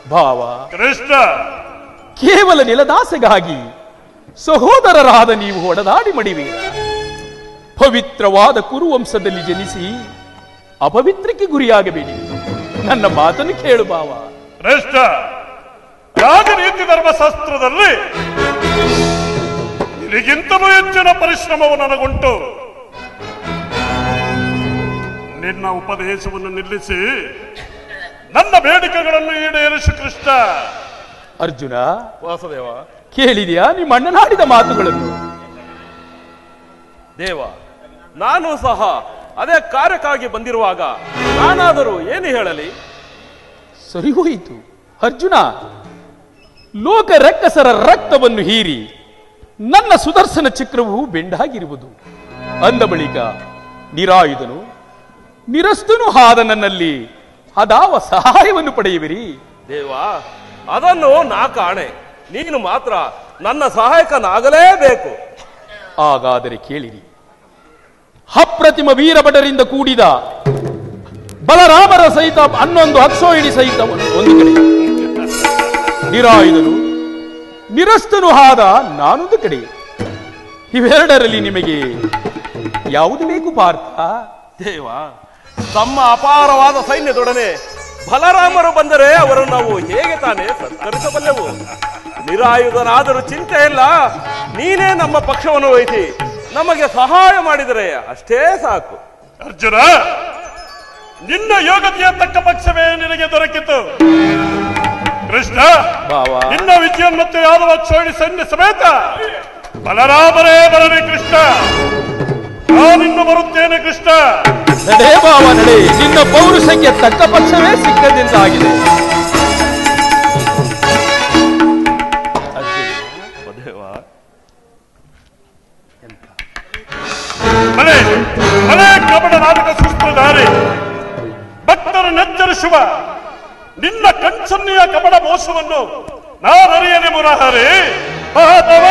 ಭಾವ ಕೃಷ್ಣ, ಕೇವಲ ನೆಲದಾಸೆಗಾಗಿ ಸಹೋದರರಾದ ನೀವು ಹೊಡೆದಾಡಿ ಮಡಿವೆ. ಪವಿತ್ರವಾದ ಕುರುವಂಶದಲ್ಲಿ ಜನಿಸಿ ಅಪವಿತ್ರಕ್ಕೆ ಗುರಿಯಾಗಬೇಡಿ. ನನ್ನ ಮಾತನ್ನು ಕೇಳು ಭಾವ. ಕೃಷ್ಣ, ರಾಜನೀತಿ ಧರ್ಮಶಾಸ್ತ್ರದಲ್ಲಿ ನಿನಗಿಂತಲೂ ಹೆಚ್ಚಿನ ಪರಿಶ್ರಮವು ನನಗುಂಟು. ನಿನ್ನ ಉಪದೇಶವನ್ನು ನಿಲ್ಲಿಸಿ ನನ್ನ ಬೇಡಿಕೆಗಳನ್ನು ಈಡೇರಿಸು ಕೃಷ್ಣ. ಅರ್ಜುನ, ವಾಸುದೇವ, ಕೇಳಿದೆಯಾ ನಿಮ್ಮ ಅಣ್ಣನಾಡಿದ ಮಾತುಗಳನ್ನು? ದೇವ, ನಾನು ಸಹ ಅದೇ ಕಾರ್ಯಕ್ಕಾಗಿ ಬಂದಿರುವಾಗ ನಾನಾದರೂ ಏನು ಹೇಳಲಿ? ಸರಿ ಹೋಯಿತು ಅರ್ಜುನ. ಲೋಕ ರಕ್ಕಸರ ರಕ್ತವನ್ನು ಹೀರಿ ನನ್ನ ಸುದರ್ಶನ ಚಕ್ರವು ಬೆಂಡಾಗಿರುವುದು. ಅಂದ ಬಳಿಕ ನಿರಾಯುಧನು ನಿರಸ್ತನು ಆದ ನನ್ನಲ್ಲಿ ಅದಾವ ಸಹಾಯವನ್ನು ಪಡೆಯುವಿರಿ? ದೇವ, ಅದನ್ನು ನಾ ಕಾಣೆ. ನೀನು ಮಾತ್ರ ನನ್ನ ಸಹಾಯಕನಾಗಲೇಬೇಕು. ಹಾಗಾದರೆ ಕೇಳಿರಿ. ಅಪ್ರತಿಮ ವೀರಭಟರಿಂದ ಕೂಡಿದ ಬಲರಾಮರ ಸಹಿತ 11 ಅಕ್ಷೋಹಿಣಿ ಸಹಿತ ಒಂದು ಕಡೆ, ನಿರಾಯುಧನು ನಿರಸ್ತನು ಆದ ನಾನೊಂದು ಕಡೆ. ಇವೆರಡರಲ್ಲಿ ನಿಮಗೆ ಯಾವುದು ಬೇಕು ಪಾರ್ಥ? ದೇವ, ತಮ್ಮ ಅಪಾರವಾದ ಸೈನ್ಯದೊಡನೆ ಬಲರಾಮರು ಬಂದರೆ ಅವರನ್ನು ನಾವು ಹೇಗೆ ತಾನೇ ಸತ್ಕರಿಸಬಲ್ಲೆವು? ನಿರಾಯುಧನಾದರೂ ಚಿಂತೆ ಇಲ್ಲ. ನೀನೇ ನಮ್ಮ ಪಕ್ಷವನ್ನು ವಹಿಸಿ ನಮಗೆ ಸಹಾಯ ಮಾಡಿದರೆ ಅಷ್ಟೇ ಸಾಕು. ಅರ್ಜುನ, ನಿನ್ನ ಯೋಗ್ಯತೆಯ ತಕ್ಕ ಪಕ್ಷವೇ ನಿನಗೆ ದೊರಕಿತು. ಕೃಷ್ಣ, ನಿನ್ನ ವಿಜಯೋನ್ಮತ್ತೆ ಯಾದವ ಅಕ್ಷೋಹಿಣಿ ಸೈನ್ಯ ಸಮೇತ ಬಲರಾಮರೇ ಬರಲಿ ಕೃಷ್ಣ. ನಾನಿನ್ನು ಬರುತ್ತೇನೆ ಕೃಷ್ಣ. ನಡೆ ಬಾವ ನಡೆ. ನಿನ್ನ ಪೌರುಷಕ್ಕೆ ತಕ್ಕ ಪಕ್ಷವೇ ಸಿಕ್ಕದಿಂದಾಗಿದೆ. ಮನೆ ಮನೆ ಕಪಟ ನಾಟಕ ಸೃಷ್ಟಧಾರಿ ಭಕ್ತರು ನೆಚ್ಚರಿಸುವ ನಿನ್ನ ಕಣ್ಸನ್ನಿಯ ಕಪಟ ಮೋಸವನ್ನು ನಾನರಿಯನೆ ಮುರಹರಿ. ಮಾಧವ,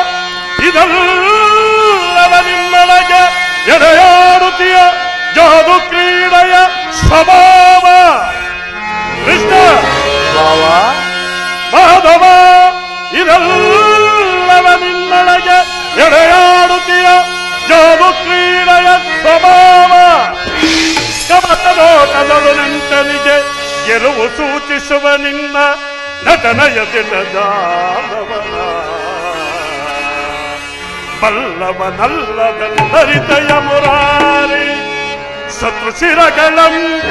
ಇದಲ್ಲವ ನಿನ್ನೊಳಗೆ ಎಡೆಯಾಡುತ್ತೀಯ ಜಾದು ಕ್ರೀಡೆಯ ಸ್ವಭಾವ. ಕೃಷ್ಣ, ಮಾಧವ, ಇದಲ್ಲವ ನಿನ್ನೊಳಗೆ ಎಡೆಯಾಡುತ್ತೀಯ ಜಾದು ಕ್ರೀಡೆಯ ಸ್ವಭಾವ. ಕಮತಲೋಕದಳು ನಂಟನಿಗೆ ಗೆಲುವು ಸೂಚಿಸುವ ನಿನ್ನ ನಟನೆಯ ದಿನದಾನವನ ಬಲ್ಲವನಲ್ಲದಲ್ಲರಿತಯ ಮುರಾರಿ. ಶತ್ರು ಶಿರಗಳಂ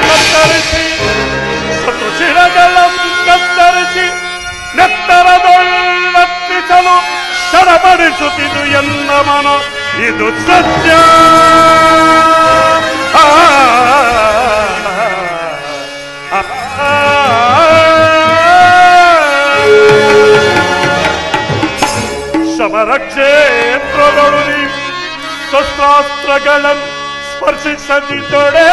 ಕತ್ತರಿಸಿ ನೆತ್ತರದೊಳ್ಳತ್ತಿಸಲು ಸಡಬಡಿಸುತ್ತಿದು ಎನ್ನ ಮನ. ಇದು ಸತ್ಯ. ಸಮರ ಕ್ಷೇತ್ರಗಳು ಶಸ್ತ್ರಾಸ್ತ್ರಗಳನ್ನು ಸ್ಪರ್ಶಿಸದಿದ್ದೊಡೆ.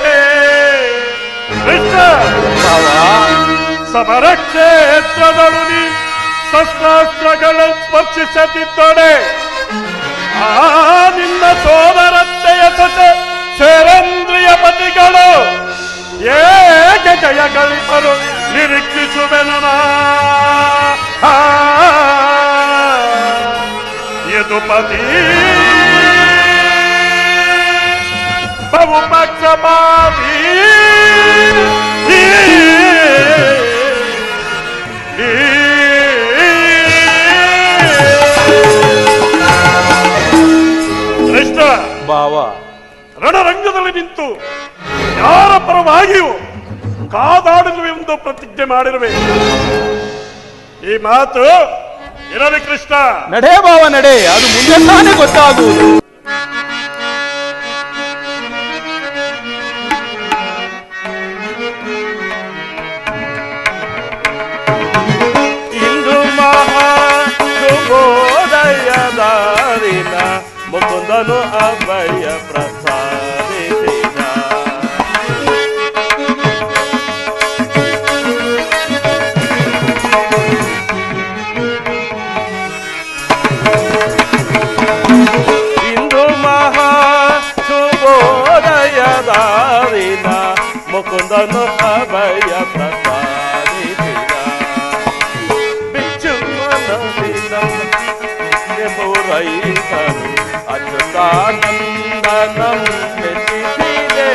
ಸಮರ ಕ್ಷೇತ್ರಗಳು ಶಸ್ತ್ರಾಸ್ತ್ರಗಳನ್ನು ಸ್ಪರ್ಶಿಸದಿದ್ದೊಡೆ ಆ ನಿನ್ನ ಸೋದರತ್ತೆಯ ಸೊಸೆ ಸೇರೇಂದ್ರಿಯ ಪತಿಗಳು ಏಕೆ ಜಯ ಗಳಿಸಲು ನಿರೀಕ್ಷಿಸುವೆನು. ಯದುಪತಿ ಬಹುಪಕ್ಷಪಾತಿ ಕೃಷ್ಣ, ಭಾವ, ರಣರಂಗದಲ್ಲಿ ನಿಂತು ಯಾರ ಪರವಾಗಿಯೂ ಕಾದಾಡುವೆಂದು ಪ್ರತಿಜ್ಞೆ ಮಾಡಿರುವೆ. ಈ ಮಾತು ಇರಲಿ ಕೃಷ್ಣ. ನಡೆ ಭಾವ ನಡೆ. ಅದು ಮುಂದೆ ತಾನೇ ಗೊತ್ತಾಗುವುದು. ಇಂದು ಮಹಾ ಶುಭೋದಯದಾರಿನ ಮುಕುಂದನು ಅಭಯ ಪ್ರಸಾದಿಸಿದ. ಇಂದು ಮಹಾ ಶುಭೋದಯದಾರಿನ ಮುಕುಂದನು ಅಭಯ ಪ್ರಸಾದಿಸಿದ. ಅಚ್ಯುತಾನಂದನಂ ಮೆಚ್ಚಿಸಿದೆ.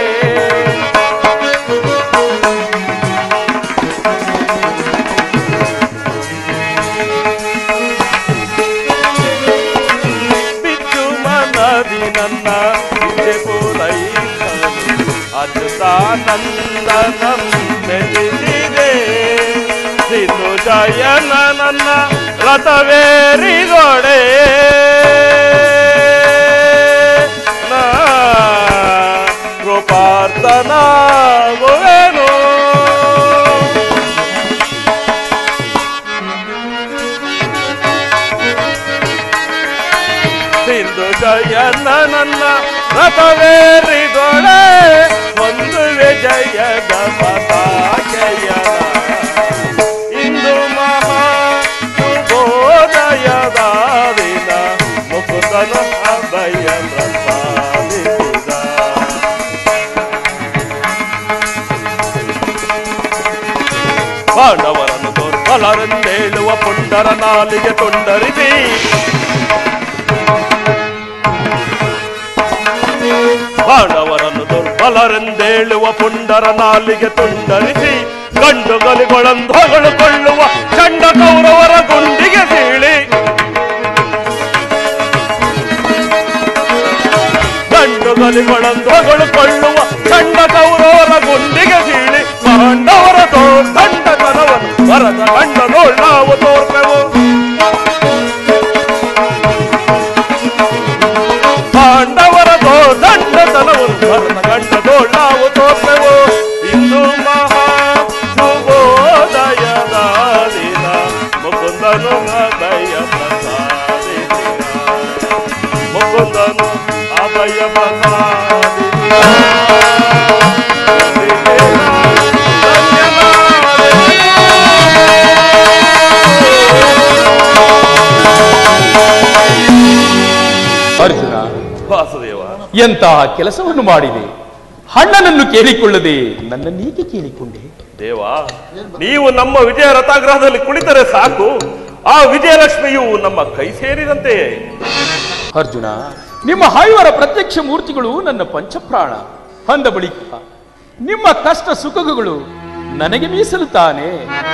ಬಿಚ್ಚು ಮನದಿ ನನ್ನ ಇಚ್ಛೆ ಪೂರೈಸಲು ಅಚ್ಯುತಾನಂದನಂ ಮೆಚ್ಚಿಸಿದೆ. ಸಿಂಧು ಜಯನ ನನ್ನ ರಥವೇರಿಗೊಡೆ ಕೃಪಾರ್ಥನಾಗುವೆನು. ಸಿಂಧು ಜಯನ ನನ್ನ ರಥವೇರಿಗೊಡೆ ಒಂದು ವಿಜಯದ ಪತಾಕೆಯನ ಇಂದು ಮಹಾ ಶುಭೋದಯದ ದಿನ ಮುಕುಂದನು ಅಭಯ ಪ್ರಸಾದಿಸಿದ. ಪಾಂಡವರನ್ನು ದುರ್ಬಲರೆಂದೇಳುವ ಪುಂಡರ ನಾಲಿಗೆ ತುಂಡರಿಸಿ ಪಾಂಡವರನ್ನು ದುರ್ಬಲರೆಂದೇಳುವ ಪುಂಡರ ನಾಲಿಗೆ ತುಂಡರಿಸಿ ಗಂಡುಗಲಿಗಳಂಧಗಳುಕೊಳ್ಳುವ ಚಂಡ ಕೌರವರ ಗುಂಡಿಗೆ ಸೀಳಿ ಗಂಡುಗಲಿಗಳಂಧಗಳುಕೊಳ್ಳುವ ಚಂಡ ಕೌರವರ ಗುಂಡಿಗೆ ಸೀಳಿ ಪಾಂಡವರ ದಂಡತನವನ್ನು ಭರತ ಗಂಡನೋಳ್ ನಾವು ತೋರ್ಪೆವು. ಪಾಂಡವರ ದಂಡತನವನ್ನು ಭರತ ಗಂಡನೋಳ್ ನಾವು ತೋರ್ಪೆವು. ಇಂದು ಮಹಾ ಶುಭೋದಯದ ದಿನ ಮುಕುಂದನು ಅಭಯ ಪ್ರಸಾದಿಸಿದ. ಮುಕುಂದನು ಅಭಯ ಪ್ರಸಾದಿಸಿದ. ಅರ್ಜುನ, ವಾಸುದೇವ, ಎಂತಹ ಕೆಲಸವನ್ನು ಮಾಡಿದೆ. ಅಣ್ಣನನ್ನು ಕೇಳಿಕೊಳ್ಳದೆ ನನ್ನನ್ನೀಗೆ ಕೇಳಿಕೊಂಡೆ. ದೇವ, ನೀವು ನಮ್ಮ ವಿಜಯ ರಥಾಗ್ರಹದಲ್ಲಿ ಕುಳಿತರೆ ಸಾಕು, ಆ ವಿಜಯಲಕ್ಷ್ಮಿಯು ನಮ್ಮ ಕೈ ಸೇರಿದಂತೆ. ಅರ್ಜುನ, ನಿಮ್ಮ ಐವರ ಪ್ರತ್ಯಕ್ಷ ಮೂರ್ತಿಗಳು ನನ್ನ ಪಂಚಪ್ರಾಣ ಅಂದ ಬಳಿಕ ನಿಮ್ಮ ಕಷ್ಟ ಸುಖಗಳು ನನಗೆ ಮೀಸಲು ತಾನೆ.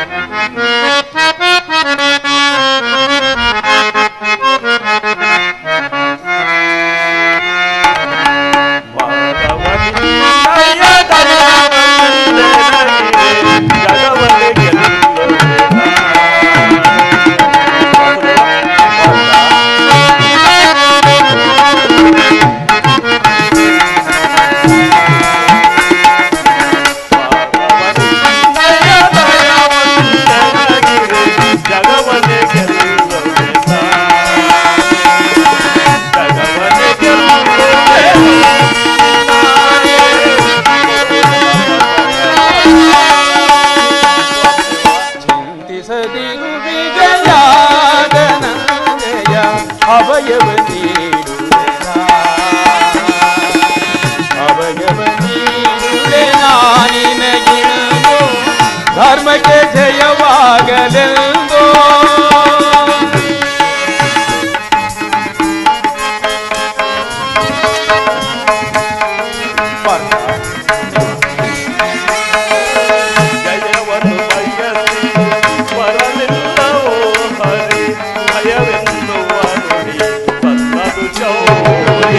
ಧರ್ಮಕ್ಕೆ ಜಯವಾಗಲೆಂದೋ ಜಯವನ್ನು ಬಯಸಿ ಬರಲಿಲ್ಲವೋ ಹರಿ ಭಯವೆನ್ನುವ ನುಡಿ ಬನ್ನದು ಚೌರಿ.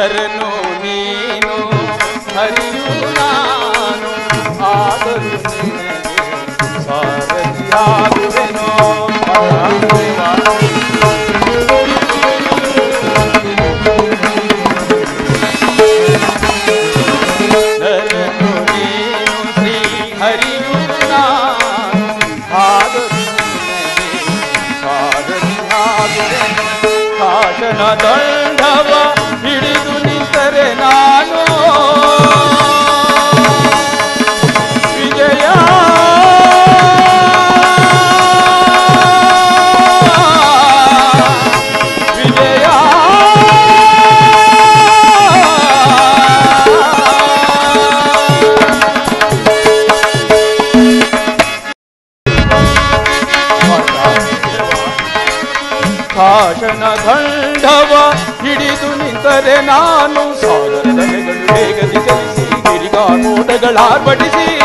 ನರನು ನೀನು ಹರಿಯು ನಾನು ಆದರೂ ನಿನಗೆ ಸಾರಥಿಯಾಗುವೆನೋ. ನರನು ನೀನು ಶ್ರೀ ಹರಿಯು ನಾನು ಆದರೂ ಕಾಶನ ದಂಡವ ಹಿಡಿದು ನಿಂತರೆ ನಾನು ವಿಜಯ ವಿಜಯ ಕಾಶನ ದಂಡವ ಹಿಡಿದು ನಿಂತರೆ ನಾನು ಸಾಗರದ ಅಲೆಗಳು ಬೇಗದಿ ಚಲಿಸಿ ಗಿರಿಗಾಮೋಟಗಳಾರ್ಭಟಿಸಿ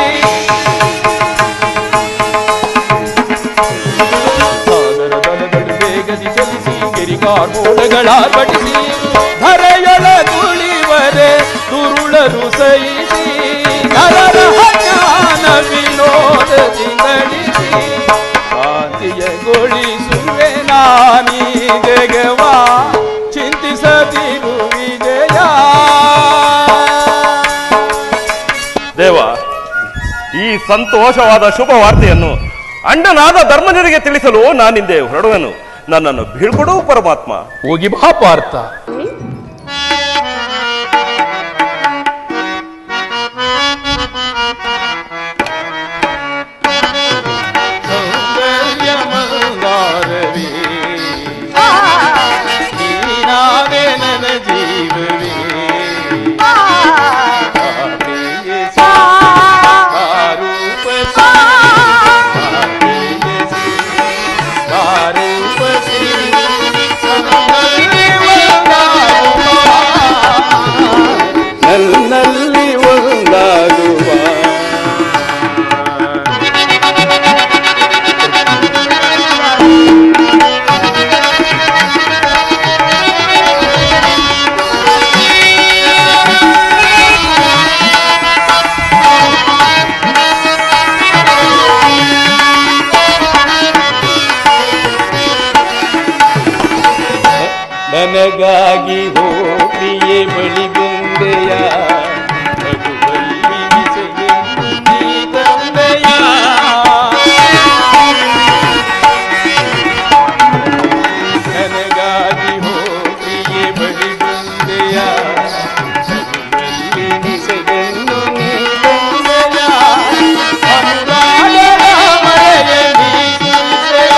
ಸಾಗರದ ಅಲೆಗಳು ಬೇಗದಿ ಚಲಿಸಿ ಗಿರಿಗಾಮೋಟಗಳಾರ್ಭಟಿಸಿ ಧರೆಯೊಳ ತುಳಿವರೆ ದುರುಳರು ಸಹಿಸಿ ನರರ ಜ್ಞಾನ ವಿನೋದದಿ ಗಳಿಸಿ ಶಾಂತಿಯಗೊಳಿಸುವೆ ನಾನೀಗವಾ ಚಿಂತಿಸದಿರು ವಿಜಯ. ದೇವ, ಈ ಸಂತೋಷವಾದ ಶುಭ ವಾರ್ತೆಯನ್ನು ಅಣ್ಣನಾದ ಧರ್ಮಜರಿಗೆ ತಿಳಿಸಲು ನಾನಿಂದೆ ಹೊರಡುವೆನು. ನನ್ನನ್ನು ಬೀಳ್ಕೊಡು ಪರಮಾತ್ಮ. ಹೋಗಿ ಬಾ ಪಾರ್ಥ. ನನ್ನಲ್ಲಿ ಒಂದಾಗುವ ನನಗಾಗಿ ಹೋ ಪ್ರಿಯೆ ಬಳಿ ಬಂದೆಯ ನನಗಾಗಿ ಹೋ ಪ್ರಿಯೆ ಬಳಿ ಬಂದೆಯ ನಿಸೆಯನ್ನು ನೀಡಂದೆಯ ಅನುರಾಗದ ಮಳೆಯ ಬೀಸುತ್ತೆಯ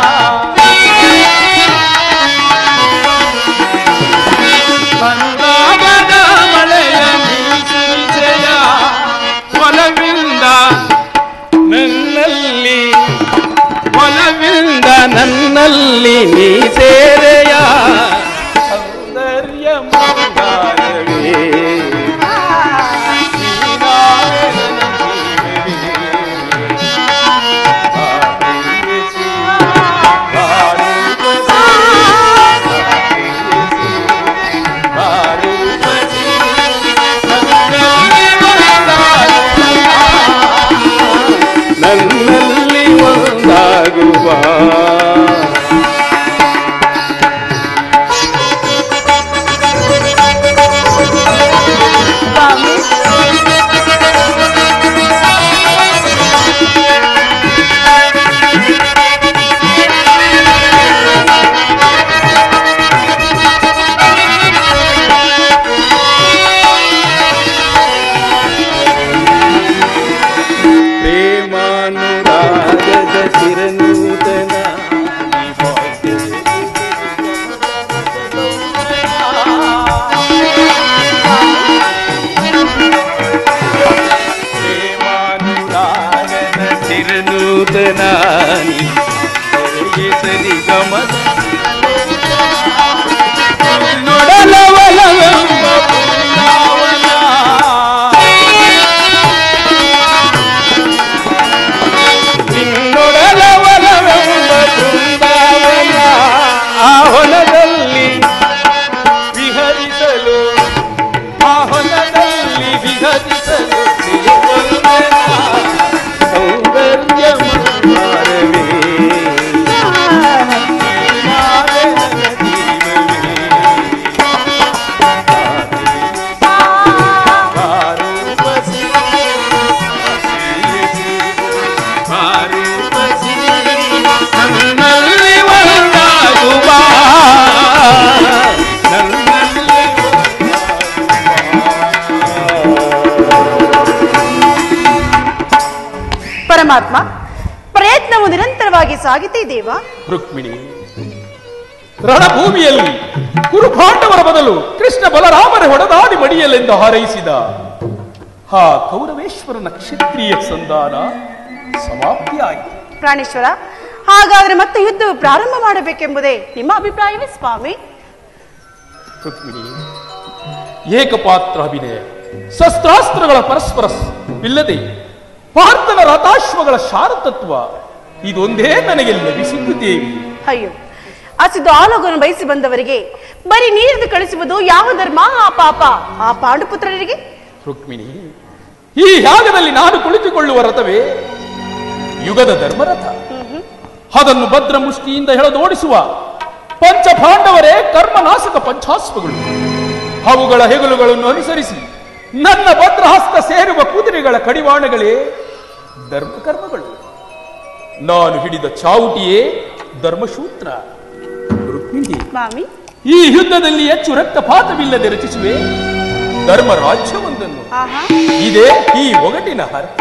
ಅನುರಾಗದ ಮಳೆಯ ಬೀಸುತ್ತೆಯ ಒಲವಿಂದ ನನ್ನಲ್ಲಿ ನೀ ಸೇರೆಯ ಸೌಂದರ್ಯ ಮಂಗಾರವೇ ನನ್ನಲ್ಲಿ ಒಂದಾಗುವ ಪ್ರೇಮಾನುರಾಗದ ಚಿರನೂತನ ಪ್ರೇಮಾನುರಾಗದ ಚಿರನೂತನ ಸರಿ ಗಮನ ನೊಡಲವಲವೆಂಬ ಬೃಂದಾವನ ನಿನ್ನೊಡಲವಲವೆಂಬ ಬೃಂದಾವನ ಆ ಹೊಲದಲ್ಲಿ ವಿಹರಿಸಲು ಪರಮಾತ್ಮ, ಪ್ರಯತ್ನವು ನಿರಂತರವಾಗಿ ಸಾಗಿತೇ ದೇವ. ರುಕ್ಮಿಣಿ, ರಣಭೂಮಿಯಲ್ಲಿ ಕುರುಪಾಂಡವರ ಬದಲು ಕೃಷ್ಣ ಬಲರಾಮರ ಹೊಡೆದಾಡಿ ಮಡಿಯಲೆಂದು ಹಾರೈಸಿದ ಆ ಕೌರವೇಶ್ವರನ ಕ್ಷತ್ರಿಯ ಸಂಧಾನ ಸಮಾಪ್ತಿಯಾಯಿತು. ಪ್ರಾಣೇಶ್ವರ, ಹಾಗಾದರೆ ಮತ್ತೆ ಯುದ್ಧವು ಪ್ರಾರಂಭ ಮಾಡಬೇಕೆಂಬುದೇ ನಿಮ್ಮ ಅಭಿಪ್ರಾಯವೇ ಸ್ವಾಮಿ? ರುಕ್ಮಿಣಿ, ಏಕಪಾತ್ರ ಅಭಿನಯ, ಶಸ್ತ್ರಾಸ್ತ್ರಗಳ ಪರಸ್ಪರ ಇಲ್ಲದೆ ಪಾರ್ಥನ ರಥಾಶ್ವಗಳ ಶಾರತತ್ವ ಇದೊಂದೇ ನನಗೆ ಲಭಿಸಿದ್ದು ದೇವಿ. ಅಯ್ಯೋ, ಹಸಿದು ಆಲೋಗನ್ನು ಬಯಸಿ ಬಂದವರಿಗೆ ಬರೀ ನೀರಿದು ಕಳಿಸುವುದು ಯಾವ ಧರ್ಮ? ಆ ಪಾಪ ಆ ಪಾಂಡುಪುತ್ರರಿಗೆ. ರುಕ್ಮಿಣಿ, ಈ ಯಾಗದಲ್ಲಿ ನಾನು ಕುಳಿತುಕೊಳ್ಳುವ ರಥವೇ ಯುಗದ ಧರ್ಮರಥ. ಅದನ್ನು ಭದ್ರ ಮುಷ್ಟಿಯಿಂದ ಎಳೆದೋಡಿಸುವ ಪಂಚಪಾಂಡವರೇ ಕರ್ಮನಾಶಕ ಪಂಚಾಸ್ತ್ರಗಳು. ಅವುಗಳ ಹೆಗಲುಗಳನ್ನು ಅನುಸರಿಸಿ ನನ್ನ ಭದ್ರಹಸ್ತ ಸೇರುವ ಕುದುರೆಗಳ ಕಡಿವಾಣಗಳೇ ಧರ್ಮಕರ್ಮಗಳು. ನಾನು ಹಿಡಿದ ಚಾವುಟಿಯೇ ಧರ್ಮಸೂತ್ರ. ರುಕ್ಮಿಣಿ, ಸ್ವಾಮಿ, ಈ ಯುದ್ಧದಲ್ಲಿ ಹೆಚ್ಚು ರಕ್ತಪಾತವಿಲ್ಲದೆ ರಚಿಸುವೆ ಧರ್ಮ ರಾಜ್ಯವೊಂದನ್ನು. ಇದೇ ಈ ಒಗಟಿನ ಅರ್ಥ.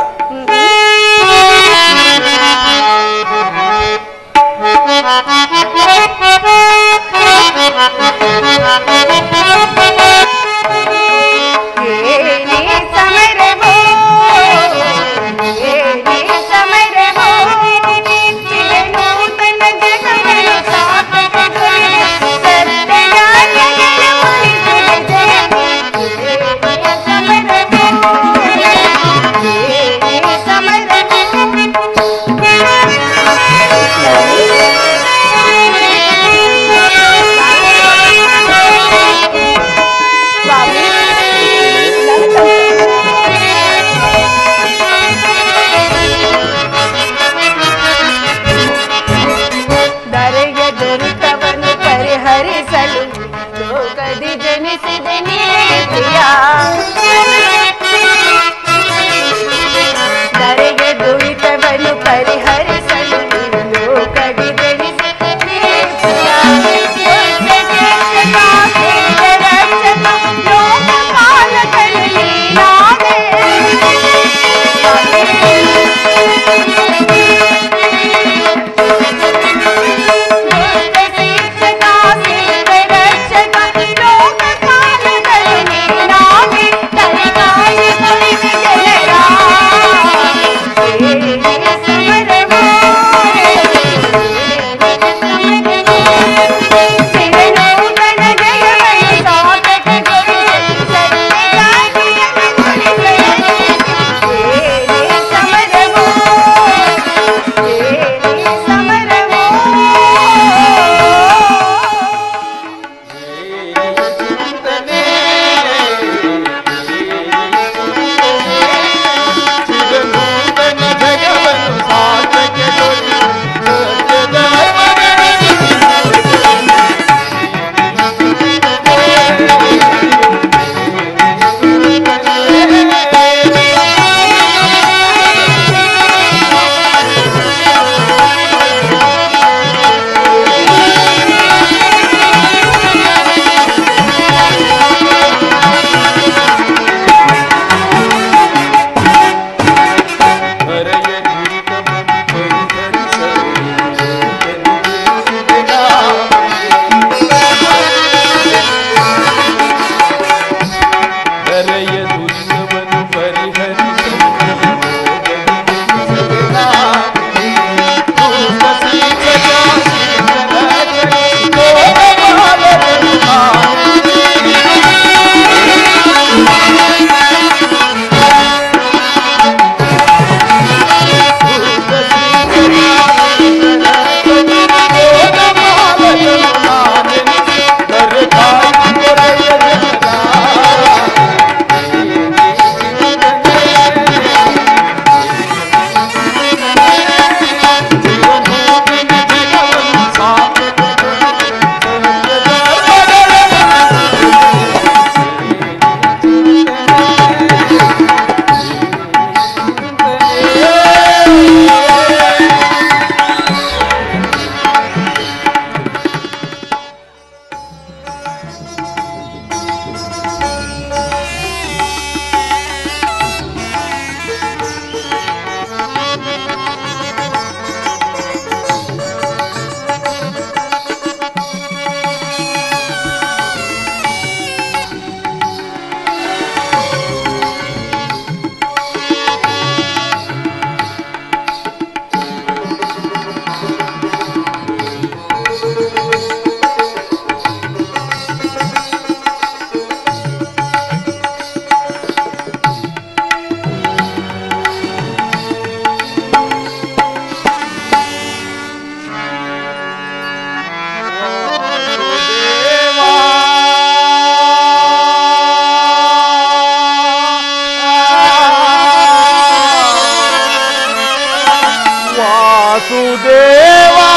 ವಸುದೇವಾ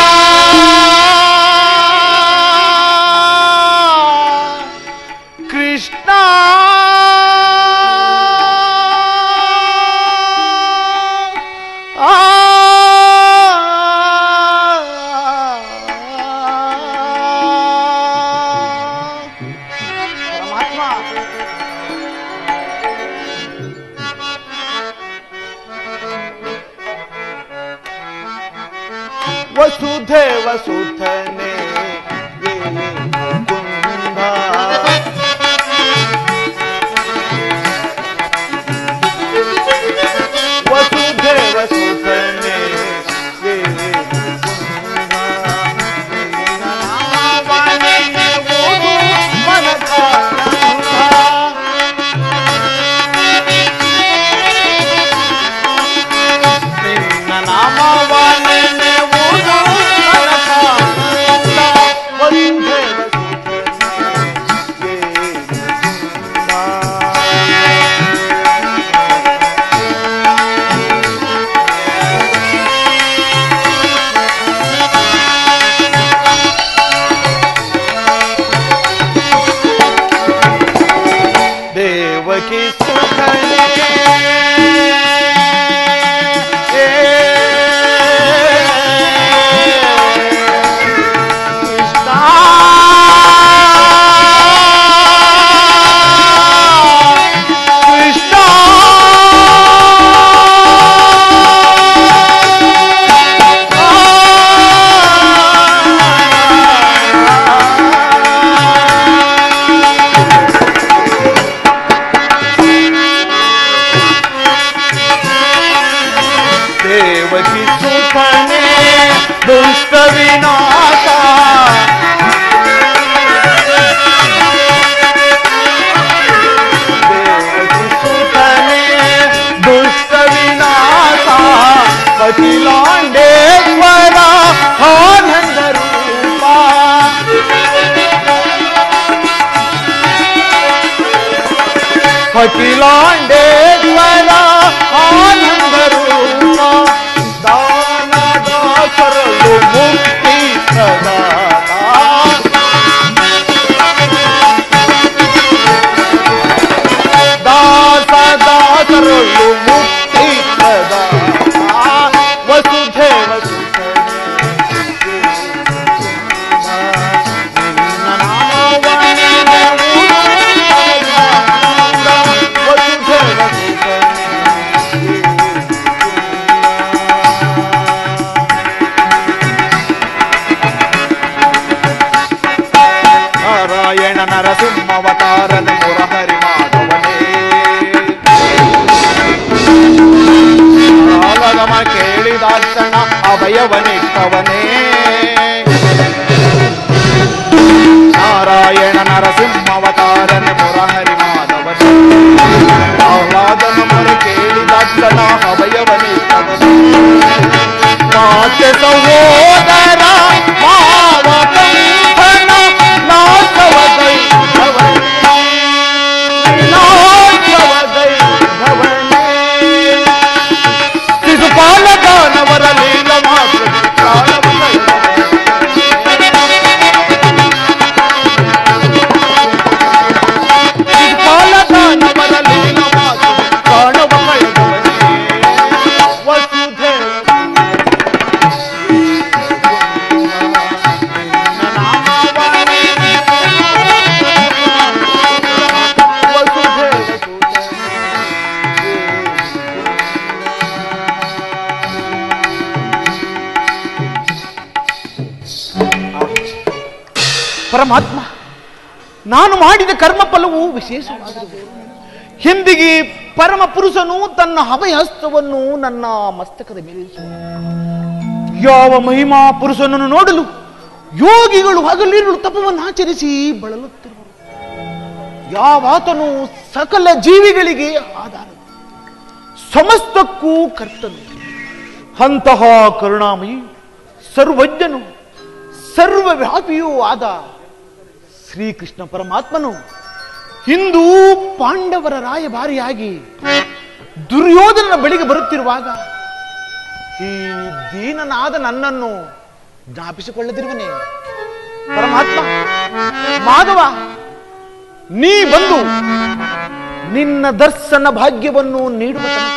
ಕೃಷ್ಣ ವಸುಧೇವ ಸುತನೆ ಮುಕುಂದ ವಸುಧೇವ ಸುತನೆ ಅಖಿಲಾಂಡೇಶ್ವರ ಆನಂದ ರೂಪ ಅಖಿಲಾಂಡೇಶ್ವರ ಆನಂದ ರೂಪ ದಾನದಾಸರಲು ಮುಕ್ತಿ ಪ್ರದಾನ ದಾಸರಲು ಮುಕ್ತಿ ಪ್ರದಾನ ವಸುಧೇವ ನಾರಾಯಣ ನರಸಿಂಹವತಾರನ ಮುರಹರಿ ಮಾಧವನೇ ಆಲಗಮ ಕೇಳಿದಾಕ್ಷಣ ಅಭಯವನಿಟ್ಟವನೇ ನಾರಾಯಣ ನರಸಿಂಹವತಾರನ ಮುರಹರಿ ಮಾಧವನೇ ಆಹ್ಲಾದನ ಮೊರ ಕೇಳಿದಾಕ್ಷಣ ಅಭಯವನಿಟ್ಟವನೇ ನಾಟ್ಯ ಸಹೋದರ ಮಾವಕಂಠನ ನಾಥವದೈ ಶಿಶುಪಾಲದಾನವರ ಲೀಲ ಮಾತ್ರ ಶಿಶುಪಾಲದಾನವರ ಲೀಲ ಮಾತ್ರ ಕಾಣವ ಕಳೆದವನೇ ವಸುಧೇವ ಪರಮಾತ್ಮ, ನಾನು ಮಾಡಿದ ಕರ್ಮ ಫಲವು ವಿಶೇಷವಾಗಿದೆ. ಹಿಂದಿಗೆ ಪರಮ ಪುರುಷನು ತನ್ನ ಅಭಯಹಸ್ತವನ್ನು ನನ್ನ ಮಸ್ತಕದ ಮೇಲೆ ಯಾವ ಮಹಿಮಾ ಪುರುಷನನ್ನು ನೋಡಲು ಯೋಗಿಗಳು ಹಗಲಿರುಳು ತಪವನ್ನು ಆಚರಿಸಿ ಬಳಲುತ್ತಿರುವರು. ಯಾವಾತನು ಸಕಲ ಜೀವಿಗಳಿಗೆ ಆಧಾರ, ಸಮಸ್ತಕ್ಕೂ ಕರ್ತನು, ಅಂತಹ ಕರುಣಾಮಯಿ, ಸರ್ವಜ್ಞನು, ಸರ್ವವ್ಯಾಪಿಯೂ ಆದ ಶ್ರೀಕೃಷ್ಣ ಪರಮಾತ್ಮನು ಇಂದು ಪಾಂಡವರ ರಾಯಭಾರಿಯಾಗಿ ದುರ್ಯೋಧನನ ಬಳಿಗೆ ಬರುತ್ತಿರುವಾಗ ಈ ದೀನನಾದ ನನ್ನನ್ನು ಜ್ಞಾಪಿಸಿಕೊಳ್ಳದಿರುವನೇ? ಪರಮಾತ್ಮ ಮಾಧವ, ನೀ ಬಂದು ನಿನ್ನ ದರ್ಶನ ಭಾಗ್ಯವನ್ನು ನೀಡುವ ತನಕ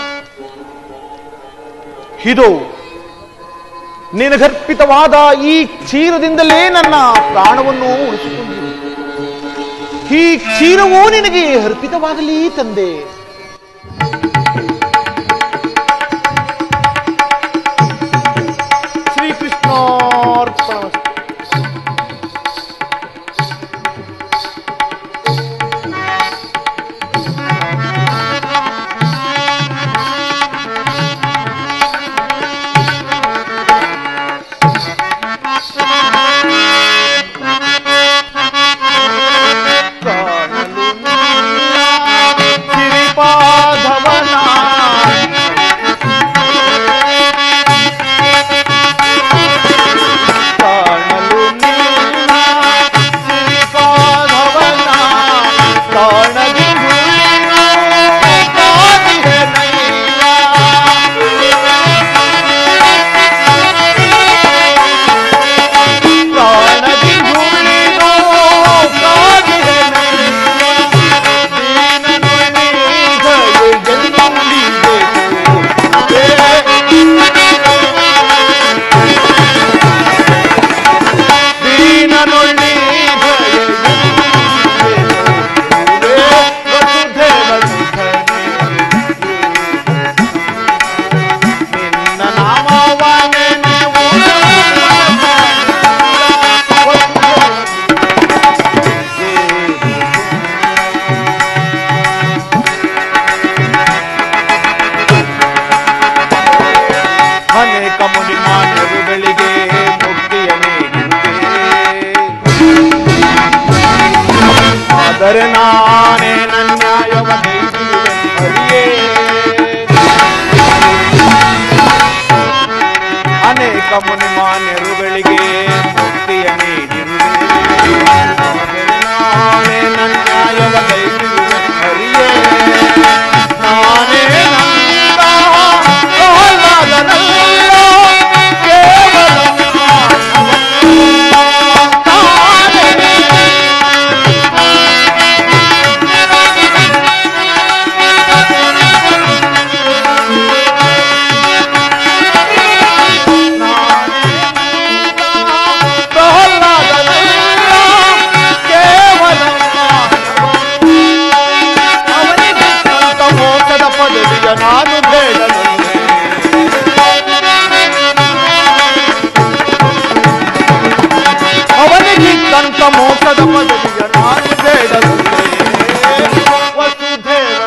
ಇದು ನಿನಗರ್ಪಿತವಾದ ಈ ಕ್ಷೀರದಿಂದಲೇ ನನ್ನ ಪ್ರಾಣವನ್ನು ಉಳಿಸಿಕೊಂಡಿರು. ಈ ಕ್ಷೀರವೂ ನಿನಗೆ ಅರ್ಪಿತವಾಗಲಿ ತಂದೆ. ಶ್ರೀಕೃಷ್ಣಾರ್ಪಣ. ನಾನೇ ನನ್ಯಾಯವ ಹರಿಯೇ. ಅನೇಕ ಮುನಿಮಾನ್ಯರುಗಳಿಗೆ ಮುಕ್ತಿಯ ನೀಡಿರುವೆ. ನಾನೇ ನನ್ಯಾಯವ ಹರಿಯೇ. ನಾನೇ ನಂದ ಕೇವಲ ನಾನು ಬೇಡಲು ಅವನಿಗಿದ್ದಂತ ಮೋಸದ ಪದವಿಯ ನಾನು ಬೇಡಲು ವಸುಧೇವ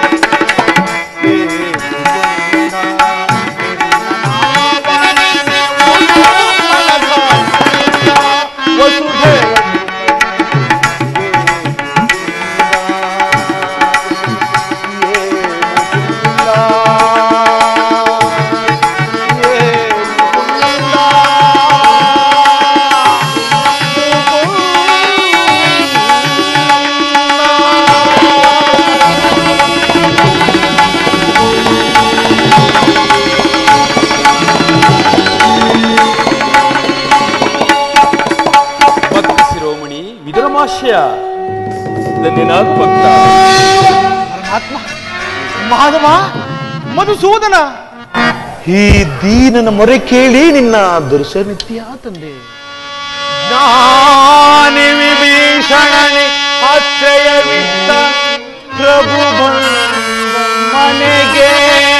ಭಕ್ತ ಪರಮಾತ್ಮ ಮಾಧವ ಮಧುಸೂದನ, ಈ ದೀನನ ಮೊರೆ ಕೇಳಿ ನಿನ್ನ ದರ್ಶನಿತ್ಯ ತಂದೆ. ಜ್ಞಾನಿ ವಿಭೀಷಣನೆ ಆಶ್ರಯವಿದ್ದ ಪ್ರಭು ಮನೆಗೆ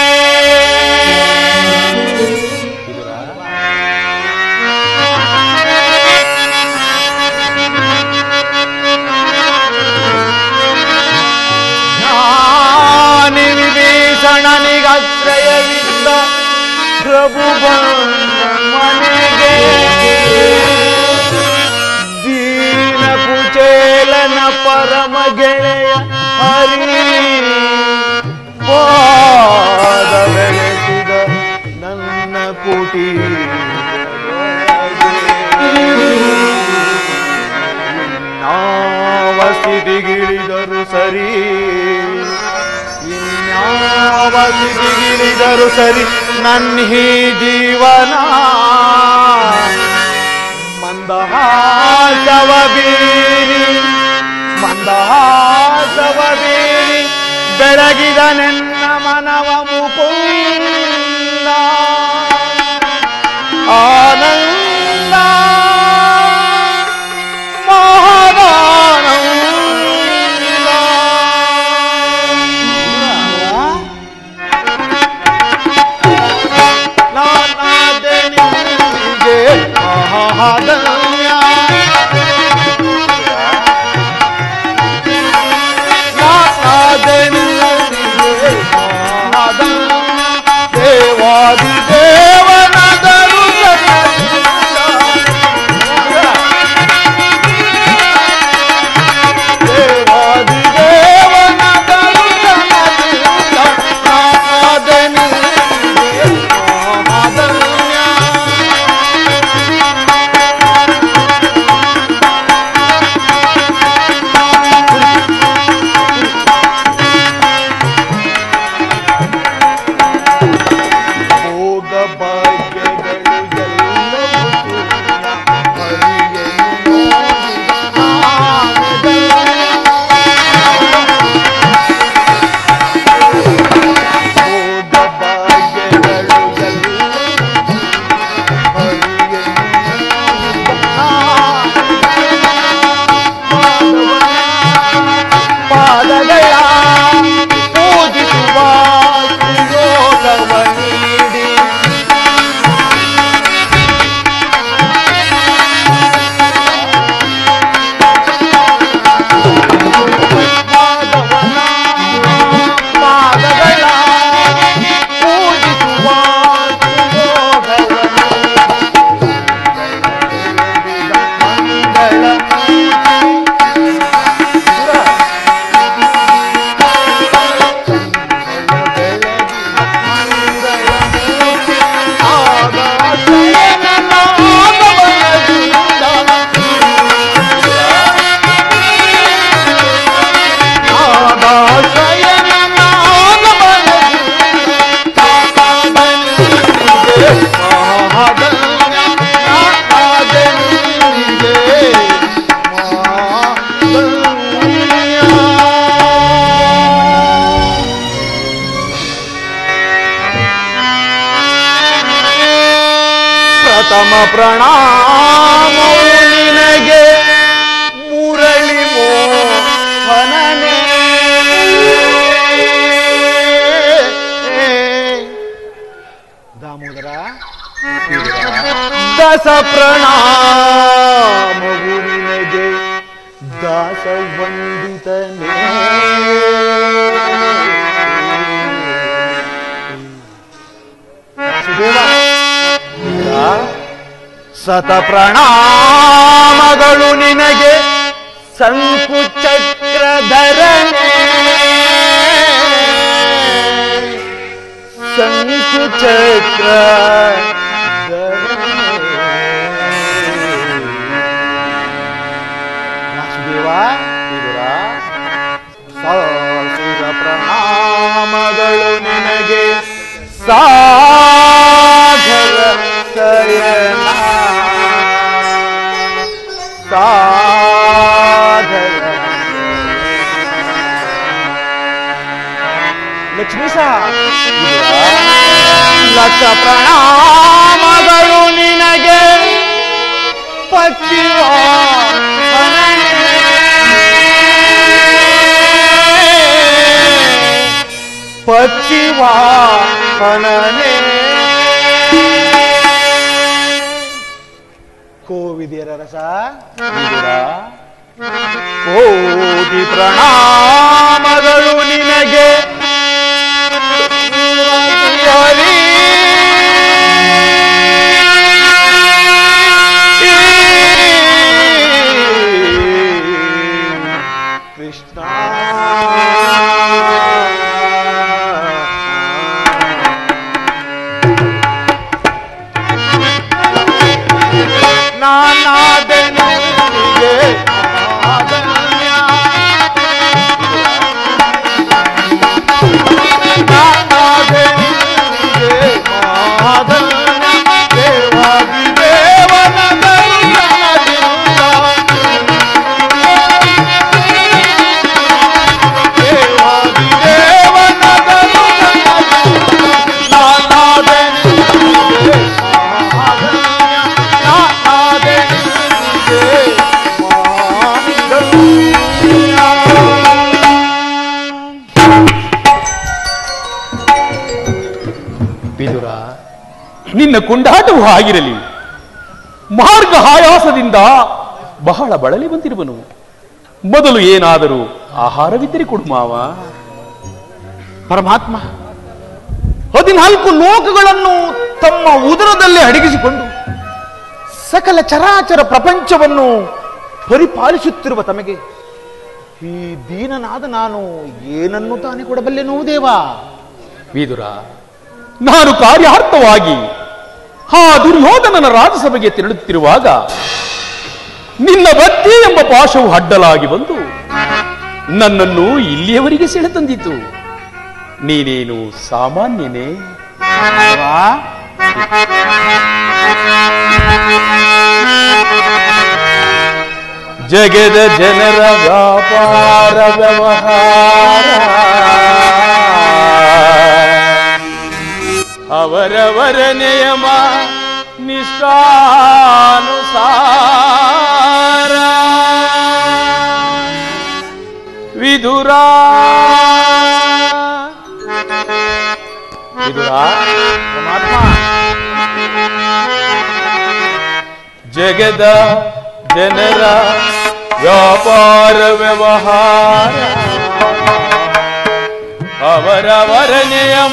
ನಿಗಾಶ್ರಯವಿದ್ದ ಪ್ರಭು ಮನೆಗೆ ದೀನ ಕುಚೇಲನ ಪರಮ ಗೆಳೆಯ ಹರಿ ಪಾದ ಬೆಳೆಸಿದ ನನ್ನ ಕುಟಿ ಇನ್ನಾವ ಸ್ಥಿತಿಗಿಳಿದರು ಸರಿ, ಇನ್ನಾವ ಸ್ಥಿತಿಗಿಳಿದರು ಸರಿ, ನನ್ಹಿ ಜೀವನ ಮಂದಹಾಸವ ಬೀರಿ ಬೆಳಗಿದ ನೆನ್ನ ಮನವ ಮುಕುಂದ ಆನಂದ ಮಹಾದಾನಂದ ನಾನಾದನಿಗೆ ಮಹಾದನ್ಯ ದೇವಾದಿ ದೇವನಾದರು ದೇವಾದಿ ದೇವನಾದರು ಪ್ರಥಮ ಪ್ರಣಾಮವು ನಿನಗೆ ಮುರಳಿ ಮೋಹನನೇ ದಾಮೋದರ ದಸ ಪ್ರಣಾಮವು ನಿನಗೆ ದಾಸ ವಂದಿತನೇ ಸತ ಪ್ರಣಾಮಗಳು ನಿನಗೆ ಸಂಕುಚಕ್ರಧರನೇ ಸಂಕುಚಕ್ರ ವಾಸುದೇವ ಸಾಸುರ ಪ್ರಣಾಮಗಳು ನಿನಗೆ ಸಾಗರ ಶಯನ ಸಾಗರ ಲಕ್ಷ್ಮೀ ಲಕ್ಷ ಪ್ರಣಾಮಗಳು ನಿನಗೆ ಪಕ್ಷಿವ ಪಕ್ಷಿವಾಹನನೇ ಕೋವಿದೆಯರ ರಸ ಕೋಟಿ ಪ್ರಣಾಮಗಳು ನಿನಗೆ ಹರಿ ಕೃಷ್ಣ ನಾನಾದನಿಗೆ ನಿನ್ನ ಕೊಂಡಾಟವು ಆಗಿರಲಿ. ಮಾರ್ಗ ಆಯಾಸದಿಂದ ಬಹಳ ಬಳಲಿ ಬಂದಿರುವನು. ಮೊದಲು ಏನಾದರೂ ಆಹಾರವಿದ್ದರೆ ಕೊಡು ಮಾವ. ಪರಮಾತ್ಮ 14 ಲೋಕಗಳನ್ನು ತಮ್ಮ ಉದರದಲ್ಲಿ ಅಡಗಿಸಿಕೊಂಡು ಸಕಲ ಚರಾಚರ ಪ್ರಪಂಚವನ್ನು ಪರಿಪಾಲಿಸುತ್ತಿರುವ ತಮಗೆ ಈ ದೀನನಾದ ನಾನು ಏನನ್ನು ತಾನೇ ಕೊಡಬಲ್ಲೆನೋ ದೇವಾ? ವಿದುರ, ನಾನು ಕಾರ್ಯಾರ್ಥವಾಗಿ ಆ ದುರ್ಯೋಧನನ ರಾಜಸಭೆಗೆ ತೆರಳುತ್ತಿರುವಾಗ ನಿನ್ನ ಭಕ್ತಿ ಎಂಬ ಪಾಶವು ಅಡ್ಡಲಾಗಿ ಬಂದು ನನ್ನನ್ನು ಇಲ್ಲಿಯವರೆಗೆ ಸೆಳೆತಂದಿತು. ನೀನೇನು ಸಾಮಾನ್ಯನೇ? ಜಗದ ಜನರ ವ್ಯಾಪಾರ ವ್ಯವಹಾರ ಅವರವರ ನಿಯಮ ನಿಷ್ಠಾನುಸಾರ ವಿದುರ ಪರಮಾತ್ಮ ಜಗದ ಜನರ ವ್ಯಾಪಾರ ವ್ಯವಹಾರ ಅವರವರ ನಿಯಮ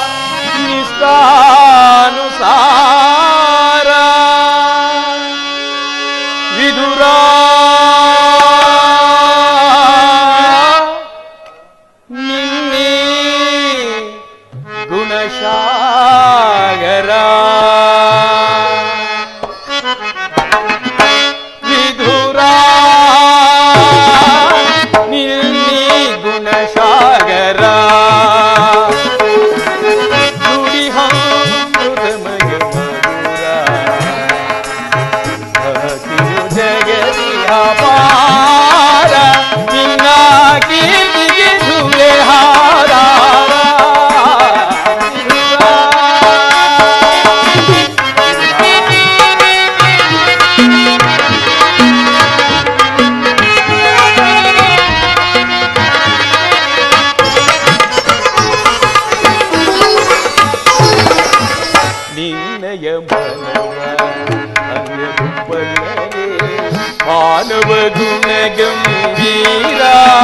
ನಿಷ್ಠಾನುಸಾರ ವಿದುರ ನಿನ್ನೆ ಗುಣಸಾಗರ ವಿದುರ ನಿನ್ನೆ ಗುಣಸಾಗರ ಪಾರ ನಿನ್ನ ಕೀರ್ತಿಗೆ ಧೂಳೆ ಹಾರ ನಿನ್ನಯ ಮನವ ಅನ್ಯಪಲ್ಲರೆ ಮಾನವ ಗುಣ ಗಂಭೀರ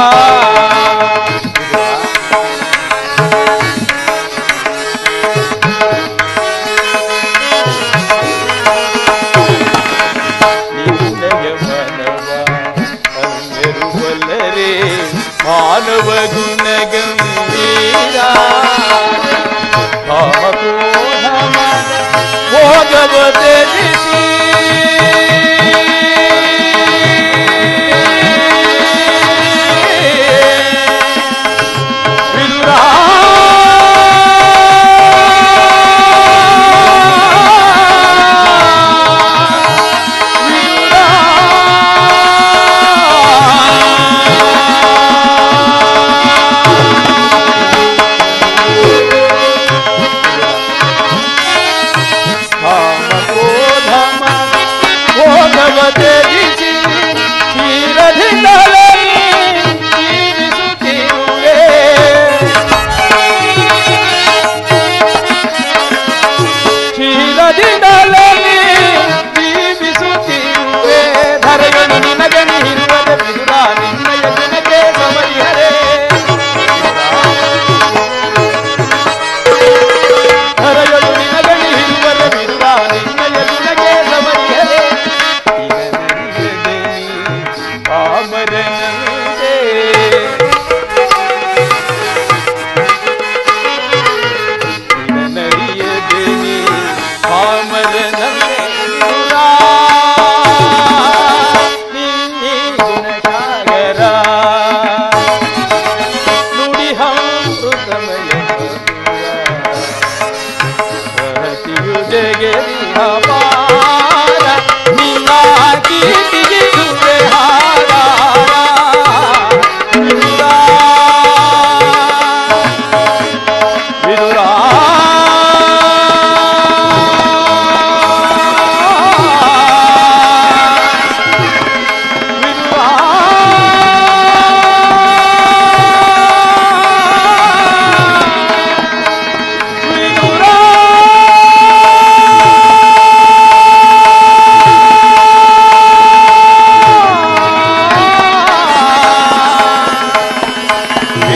ನಿನ್ನಯ ಮನವ ಅನ್ಯರುವಲ್ಲರೆ ಮಾನವ ಗುಣ ಗಂಭೀರ ಭೋಗವ ತ್ಯಜಿಸಿ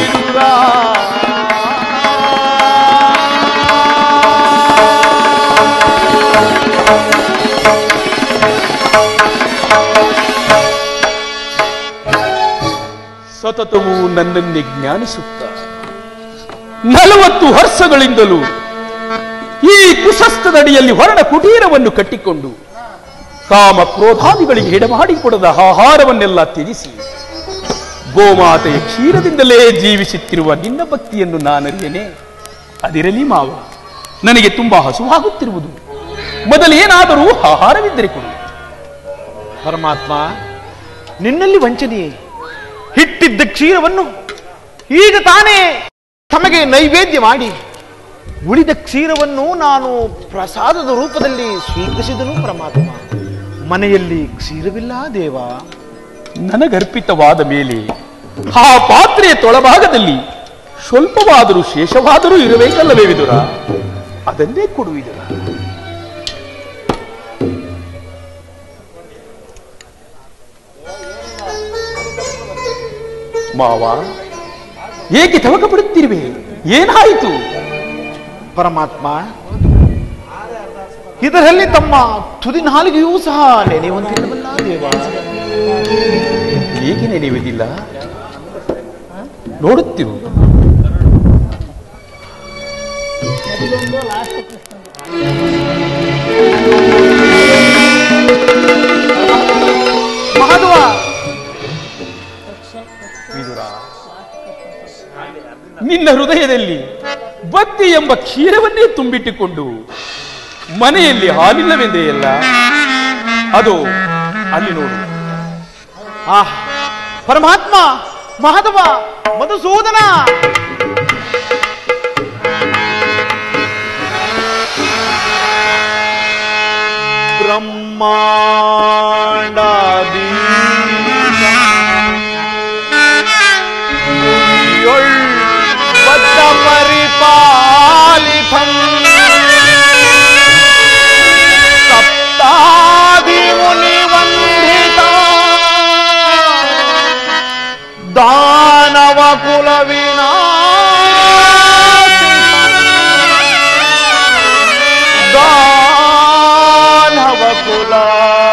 ವಿದುರ. ಸತತವೂ ನನ್ನನ್ನೇ ಜ್ಞಾನಿಸುತ್ತ 40 ವರ್ಷಗಳಿಂದಲೂ ಈ ಕುಶಸ್ಥದಡಿಯಲ್ಲಿ ಹೊರಣ ಕುಟೀರವನ್ನು ಕಟ್ಟಿಕೊಂಡು ಕಾಮ ಕ್ರೋಧಾದಿಗಳಿಗೆ ಎಡಮಾಡಿಕೊಡದ ಆಹಾರವನ್ನೆಲ್ಲ ತ್ಯಜಿಸಿ ಗೋಮಾತೆಯ ಕ್ಷೀರದಿಂದಲೇ ಜೀವಿಸುತ್ತಿರುವ ನಿನ್ನ ಭಕ್ತಿಯನ್ನು ನಾನರಿಯನೆ. ಅದಿರಲಿ ಮಾವ, ನನಗೆ ತುಂಬಾ ಹಸುವಾಗುತ್ತಿರುವುದು. ಮೊದಲೇನಾದರೂ ಆಹಾರವಿದ್ದರೆ ಕೊಡು. ಪರಮಾತ್ಮ, ನಿನ್ನಲ್ಲಿ ವಂಚನೆಯೇ. ಹಿಟ್ಟಿದ್ದ ಕ್ಷೀರವನ್ನು ಈಗ ತಾನೇ ತಮಗೆ ನೈವೇದ್ಯ ಮಾಡಿ ಉಳಿದ ಕ್ಷೀರವನ್ನು ನಾನು ಪ್ರಸಾದದ ರೂಪದಲ್ಲಿ ಸ್ವೀಕರಿಸಿದನು. ಪರಮಾತ್ಮ, ಮನೆಯಲ್ಲಿ ಕ್ಷೀರವಿಲ್ಲ ದೇವ. ನನಗರ್ಪಿತವಾದ ಮೇಲೆ ಆ ಪಾತ್ರೆಯ ತೊಳಭಾಗದಲ್ಲಿ ಸ್ವಲ್ಪವಾದರೂ ಶೇಷವಾದರೂ ಇರಬೇಕಲ್ಲವೇ ವಿದುರ? ಅದನ್ನೇ ಕೊಡುವಿದುರ. ಮಾವ, ಏಕೆ ತವಕ ಪಡುತ್ತಿರುವೆ? ಏನಾಯಿತು? ಪರಮಾತ್ಮ, ಇದರಲ್ಲಿ ತಮ್ಮ ತುದಿ ನಾಲಿಗೆಯೂ ಸಹ ನೆನೆಯುವಂತಿಲ್ಲವಲ್ಲ ದೇವ. ಏಕೆ ನೆನೆಯುವುದಿಲ್ಲ? ನೋಡುತ್ತಿರು. ಮಹತ್ವ ವಿದುರ, ನಿನ್ನ ಹೃದಯದಲ್ಲಿ ಭಕ್ತಿ ಎಂಬ ಕ್ಷೀರವನ್ನೇ ತುಂಬಿಟ್ಟುಕೊಂಡು ಮನೆಯಲ್ಲಿ ಹಾಲಿಲ್ಲವೆಂದೇ ಎಲ್ಲ. ಅದು ಅಲ್ಲಿ ನೋಡು. ಪರಮಾತ್ಮ, ಮಹತ್ವ, ಮಧುಸೂದನ, ಬ್ರಹ್ಮಾಂಡಾದಿ ಪರಿಪಾಲಿತಂ ಸಪ್ತಾದಿ ಮುನಿ ವಂದಿತ ದಾನವ ಕುಲ ವಿನಾಶಿ ದಾನವ ಕುಲ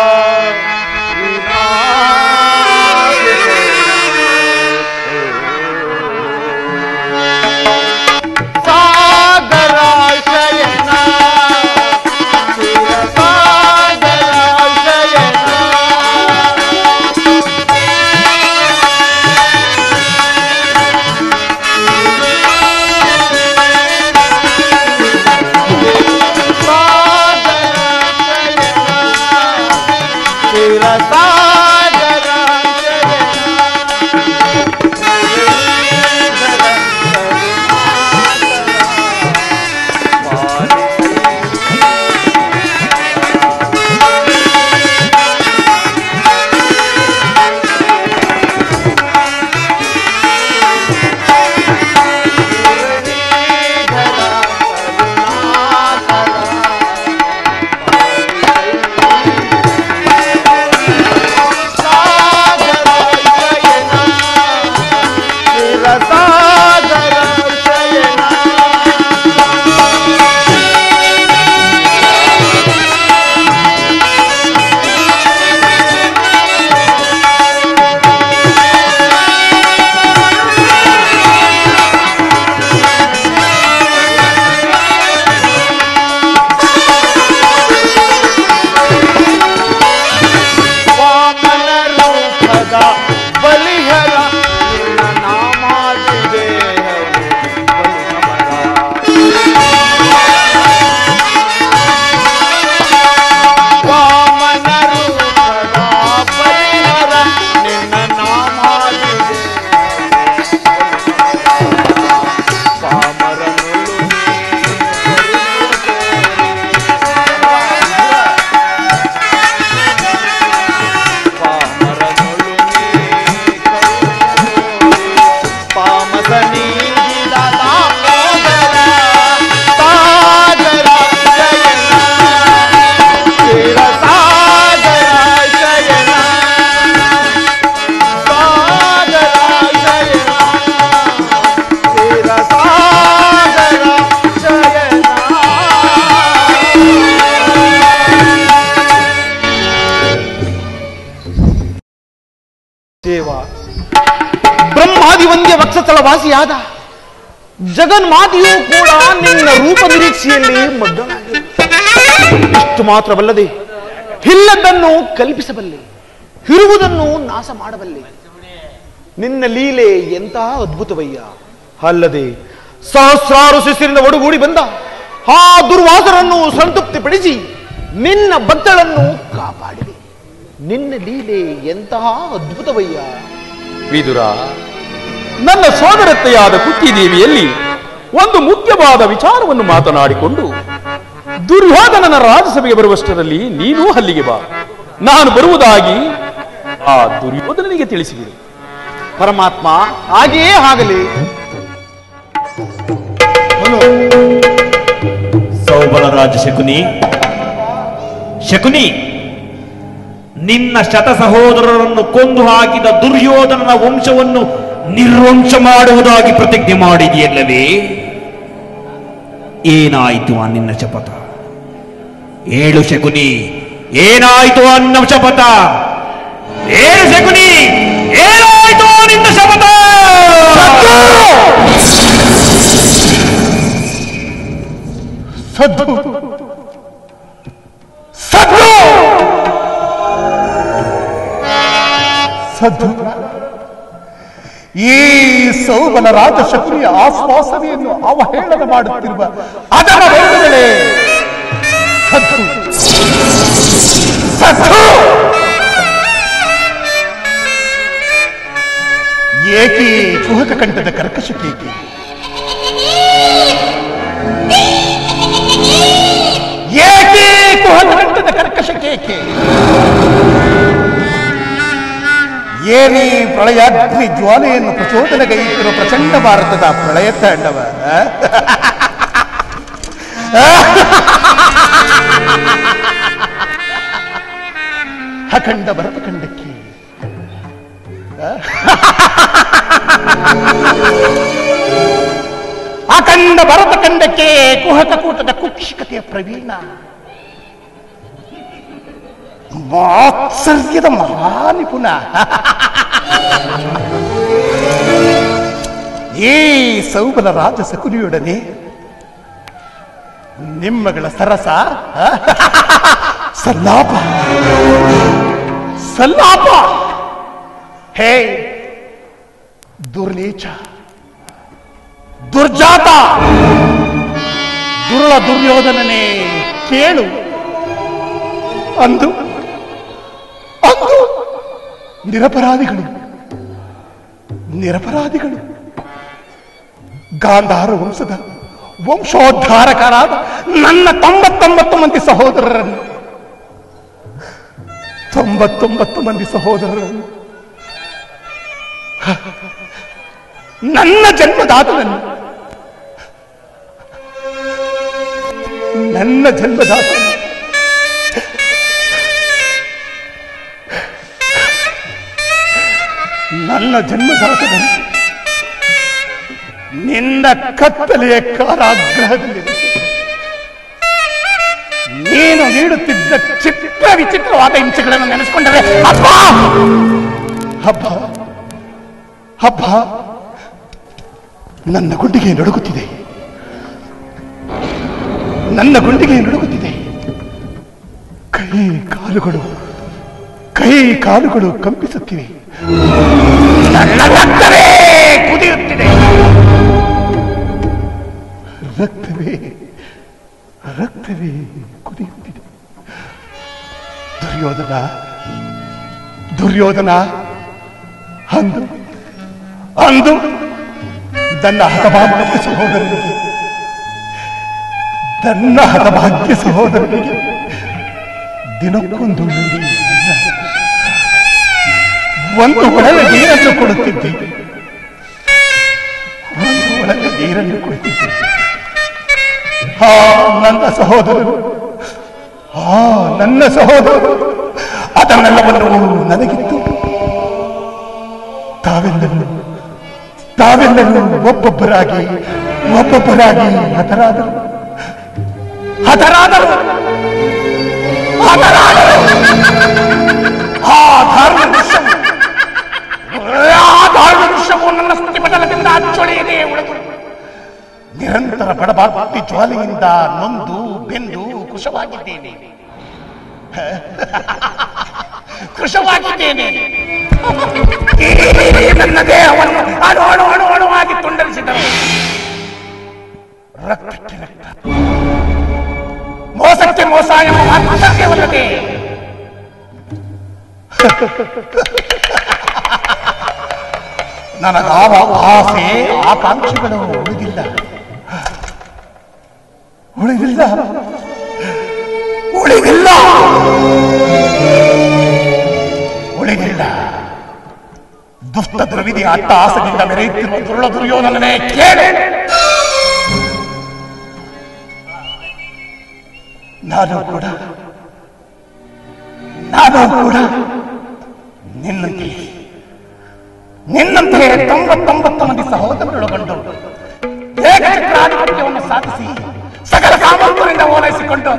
ದಾಸಿಯಾದ ಜಗನ್ಮಾತೆಯೂ ಕೂಡ ನಿನ್ನ ರೂಪ ನಿರೀಕ್ಷೆಯಲ್ಲಿ ಮಗ್ನಳಾಗಿದೆ. ಇಷ್ಟು ಮಾತ್ರವಲ್ಲದೆ ಇಲ್ಲದನ್ನು ಕಲ್ಪಿಸಬಲ್ಲೆ, ಇರುವುದನ್ನು ನಾಶ ಮಾಡಬಲ್ಲೆ. ನಿನ್ನ ಲೀಲೆ ಎಂತಹ ಅದ್ಭುತವಯ್ಯ. ಅಲ್ಲದೆ ಸಹಸ್ರಾರು ಶಿಷ್ಯರಿಂದ ಒಡಗೂಡಿ ಬಂದ ಆ ದುರ್ವಾಸರನ್ನು ಸಂತೃಪ್ತಿಪಡಿಸಿ ನಿನ್ನ ಭಕ್ತಳನ್ನು ಕಾಪಾಡಿದೆ. ನಿನ್ನ ಲೀಲೆ ಎಂತಹ ಅದ್ಭುತವಯ್ಯ. ವಿದುರ, ನನ್ನ ಸೋದರತ್ತೆಯಾದ ಕುಂತಿದೇವಿಯಲ್ಲಿ ಒಂದು ಮುಖ್ಯವಾದ ವಿಚಾರವನ್ನು ಮಾತನಾಡಿಕೊಂಡು ದುರ್ಯೋಧನನ ರಾಜಸಭೆಗೆ ಬರುವಷ್ಟರಲ್ಲಿ ನೀನು ಅಲ್ಲಿಗೆ ಬಾ. ನಾನು ಬರುವುದಾಗಿ ಆ ದುರ್ಯೋಧನನಿಗೆ ತಿಳಿಸಿಬಿಡು. ಪರಮಾತ್ಮ, ಹಾಗೆಯೇ ಆಗಲಿ. ಸೌಬಲರಾಜ ಶಕುನಿ, ನಿನ್ನ ಶತ ಸಹೋದರರನ್ನು ಕೊಂದು ಹಾಕಿದ ದುರ್ಯೋಧನನ ವಂಶವನ್ನು ನಿರ್ವಂಶ ಮಾಡುವುದಾಗಿ ಪ್ರತಿಜ್ಞೆ ಮಾಡಿದೆಯಲ್ಲವೇ? ಏನಾಯಿತು ಆ ನಿನ್ನ ಶಪಥ? ಏಳು ಶಕುನಿ, ಏನಾಯಿತು ಅನ್ನ ಶಪಥ? ಏಳು ಶಕುನಿ, ಏನಾಯಿತು ನಿನ್ನ ಶಪಥ? ಸದ್ದು ಈ ಸೌಬಲರಾಜ ಶಕುನಿಯ ಆಶ್ವಾಸನೆಯನ್ನು ಅವಹೇಳನ ಮಾಡುತ್ತಿರುವ ಅದರ ಬಂಧುಗಳೇ, ಸದ್ದು ಸದ್ದು ಏಕೆ ಕುಹಕ ಕಂಠದ ಕರ್ಕಶಕ್ಕೇಕೆ? ಏಕೆ ಕುಹಕ ಕಂಠದ ಕರ್ಕಶಕ್ಕೇಕೆ? ಏನೇ ಪ್ರಳಯಾಗ್ನಿ ಜ್ವಾಲೆಯನ್ನು ಪ್ರಚೋದನೆಗೈತಿರುವ ಪ್ರಚಂಡ ಭಾರತದ ಪ್ರಳಯ ತಾಂಡವ. ಅಖಂಡ ಭರತ ಖಂಡಕ್ಕೆ ಅಖಂಡ ಭರತ ಖಂಡಕ್ಕೆ ಕುಹಕ ಕೂಟದ ಕುಕ್ಷಿಕತೆಯ ಪ್ರವೀಣ, ಮಾತ್ಸರ್ಯದ ಮಹಾನಿಪುಣ ಈ ಸೌಬಲ ರಾಜ ಶಕುನಿಯೊಡನೆ ನಿಮ್ಮಗಳ ಸರಸ ಸಲ್ಲಾಪ ಸಲ್ಲಾಪ. ಹೇ ದುರ್ನೀಚ, ದುರ್ಜಾತ, ದುರ್ಳ ದುರ್ಯೋಧನನೇ ಕೇಳು. ಅಂದು ನಿರಪರಾಧಿಗಳು ಗಾಂಧಾರ ವಂಶದ ವಂಶೋದ್ಧಾರಕರಾದ ನನ್ನ 99 ಮಂದಿ ಸಹೋದರರನ್ನು 99 ಮಂದಿ ಸಹೋದರರನ್ನು ನನ್ನ ಜನ್ಮದಾತನನ್ನು ನನ್ನ ಜನ್ಮದಾತನನ್ನು ನಿನ್ನ ಕತ್ತಲೆಯ ಕಾರಾಗೃಹದಲ್ಲಿ ನೀನು ನೀಡುತ್ತಿದ್ದ ಚಿತ್ರ ವಿಚಿತ್ರವಾದ ಹಿಂಸೆಗಳನ್ನು ನೆನೆಸಿಕೊಂಡರೆ ಹಬ್ಬ ನನ್ನ ಗುಂಡಿಗೆ ನಡುಗುತ್ತಿದೆ. ಕೈ ಕಾಲುಗಳು ಕಂಪಿಸುತ್ತಿವೆ. ನನ್ನ ರಕ್ತವೇ ಕುದಿಯುತ್ತಿದೆ. ರಕ್ತವೇ ಕುದಿಯುತ್ತಿದೆ. ದುರ್ಯೋಧನ ಅಂದು ನನ್ನ ಹತಭಾಗ್ಯ ಸಹೋದರನಿಗೆ ದಿನಕ್ಕೊಂದು ಒಂದು ಒಳಗೆ ನೀರನ್ನು ಕೊಡುತ್ತಿದ್ದೆ. ನನ್ನ ಸಹೋದರರು ಅದನ್ನೆಲ್ಲವನ್ನು ನನಗಿತ್ತು. ತಾವೆಲ್ಲರೂ ಒಬ್ಬೊಬ್ಬರಾಗಿ ಹತರಾದರು. ಆ ಧಾರ್ಮಿಕ ದೃಶ್ಯವು ನನ್ನ ಸ್ತುತಿ ಬದಲದಿಂದ ಅಚ್ಚೊಳೆಯದೇ ಉಳಿದು ನಿರಂತರ ಬಡಬಾಗ್ತಿ ಜ್ವಾಲೆಯಿಂದ ನೊಂದು ಬೆಂದು ಕೃಶವಾಗಿದ್ದೇನೆ. ಕೃಶವಾಗಿದ್ದೇನೆ. ನನ್ನ ದೇಹವನ್ನು ಅಣು ಅಣು ಅಣು ಅಣುವಾಗಿ ತುಂಡರಿಸಿದರು. ರಕ್ತಕ್ಕೆ ರಕ್ತ, ಮೋಸಕ್ಕೆ ಮೋಸ ಎಂಬ ಮಾತುಕತೆವಲ್ಲದೆ ನನಗಾವ ಆಸೆ ಆಕಾಂಕ್ಷೆಗಳು ಉಳಿದಿಲ್ಲ ಉಳಿದಿಲ್ಲ ಉಳಿದಿಲ್ಲ ಉಳಿದಿಲ್ಲ. ದುಷ್ಟ ದ್ರವಿದಿ ಅಟ್ಟಹಾಸದಿಂದ ಮೆರೆಯುತ್ತಿರುವ ದುರುಳ ದುರ್ಯೋಧನನೇ ಕೇಳೆ. ನಾನು ಕೂಡ ನಿನ್ನಂತೆ 99 ಮಂದಿ ಸಹೋದರರೊಳಗೊಂಡು ಏಕಚಕ್ರಾಧಿಪತ್ಯವನ್ನು ಸಾಧಿಸಿ ಸಕಲ ಸಾಮರ್ಥ್ಯದಿಂದ ಓಲೈಸಿಕೊಂಡು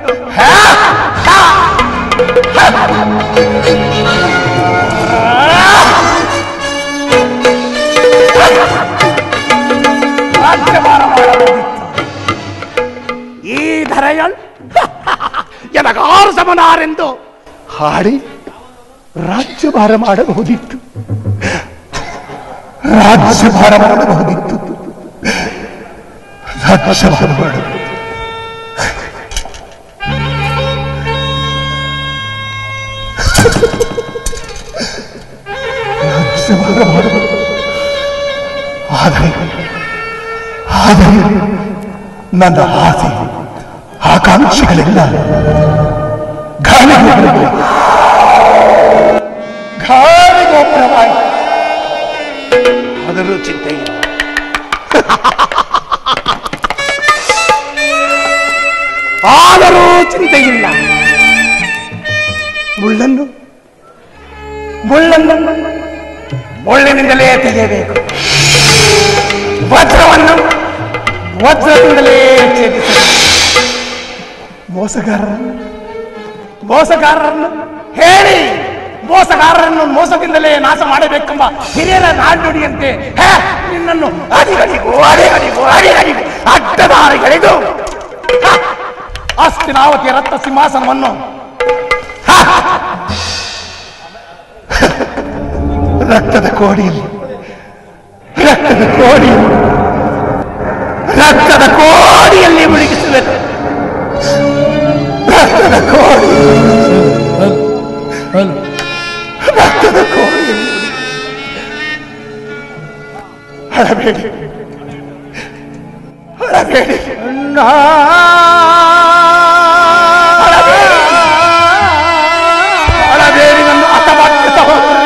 ರಾಜ್ಯಭಾರ ಮಾಡಬಹುದಿತ್ತು. ಈ ಧರೆಯನ್ ಎನಗಾರು ಸಮನಾರೆಂದು ಹಾಡಿ ರಾಜ್ಯಭಾರ ಮಾಡಬಹುದಿತ್ತು. ರಾಜ್ಯಭಾರ ಮಾಡಬಹುದಿತ್ತು. ರಾಜ್ಯಭಾರ ಮಾಡಬಹುದು. ರಾಜ್ಯಭಾರ ಮಾಡಬಹುದು. ಆದರೆ ನನ್ನ ಆಸೆ ಆಕಾಂಕ್ಷೆಗಳೆಲ್ಲ ಗಾಳಿಗೋಪುರವಾಯಿತು. ಅದರ ಚಿಂತೆ ಇಲ್ಲ. ಆದರೂ ಚಿಂತೆ ಇಲ್ಲ. ಮುಳ್ಳಿನಿಂದಲೇ ತೆಗೆಯಬೇಕು. ವಜ್ರವನ್ನು ವಜ್ರದಿಂದಲೇ ಛೇದಿಸಬೇಕು. ಮೋಸಗಾರರನ್ನು ಹೇಳಿ ಮೋಸಗಾರರನ್ನು ಮೋಸದಿಂದಲೇ ನಾಶ ಮಾಡಬೇಕೆಂಬ ಹಿರಿಯರ ನಾಣ್ಣುಡಿಯಂತೆ ನಿನ್ನನ್ನು ಅಡಿಗಡಿಗೂ ಅಡ್ಡದಾರಿಗಳಿದು ಹಸ್ತಿನಾವತಿಯ ರತ್ನ ಸಿಂಹಾಸನವನ್ನು ರಕ್ತದ ಕೋಡಿಯಲ್ಲಿ ಮುಳುಗಿಸಬೇಕು. ರಕ್ತದ ಕೋಡಿಯಲ್ಲಿ ಅಳಬೇಡಿ ನನ್ನ ಹಠಮಾಡಿದ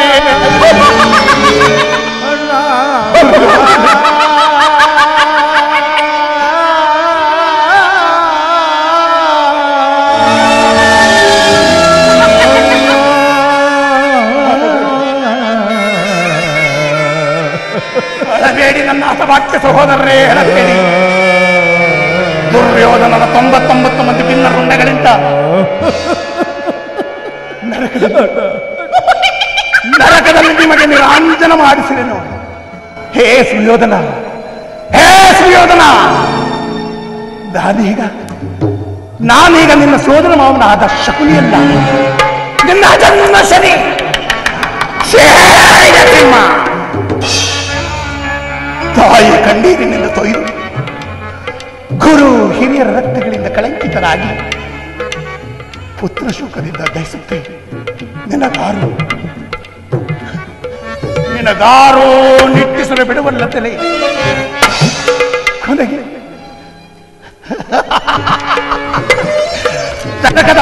ನನ್ನ ಹಠಮಾಡಿದ ಸಹೋದರರೇ, ಹೇಳಬೇಡಿ. ದುರ್ಯೋಧನನ 99 ಮಂದಿ ಭಿನ್ನ ರುಂಡಗಳಿಂದ ನರಕದಲ್ಲಿ ನಿಮಗೆ ನಿರಾಂಜನ ಮಾಡಿಸಿದೆನು. ಹೇ ಸುಯೋಧನ, ನಾನೀಗ ನಿನ್ನ ಸೋದರ ಮಾವನಾದ ಶಕುನಿಯಲ್ಲ, ನಿನ್ನ ಜನ್ಮ ಶನಿ ತಾಯಿ ಕಣ್ಣೀರಿನಿಂದ ತೊಯ್ದು ಗುರು ಹಿರಿಯರ ರಕ್ತಗಳಿಂದ ಕಳಂಕಿತರಾಗಿ ಪುತ್ರ ಶೋಕದಿಂದ ದಹಿಸುತ್ತೇನೆ. ನಿನಗಾರೋ ನಿಟ್ಟಿಸಲು ಬಿಡುವಲ್ಲದಲೇ ಕೊನೆಗೆ ನರಕದ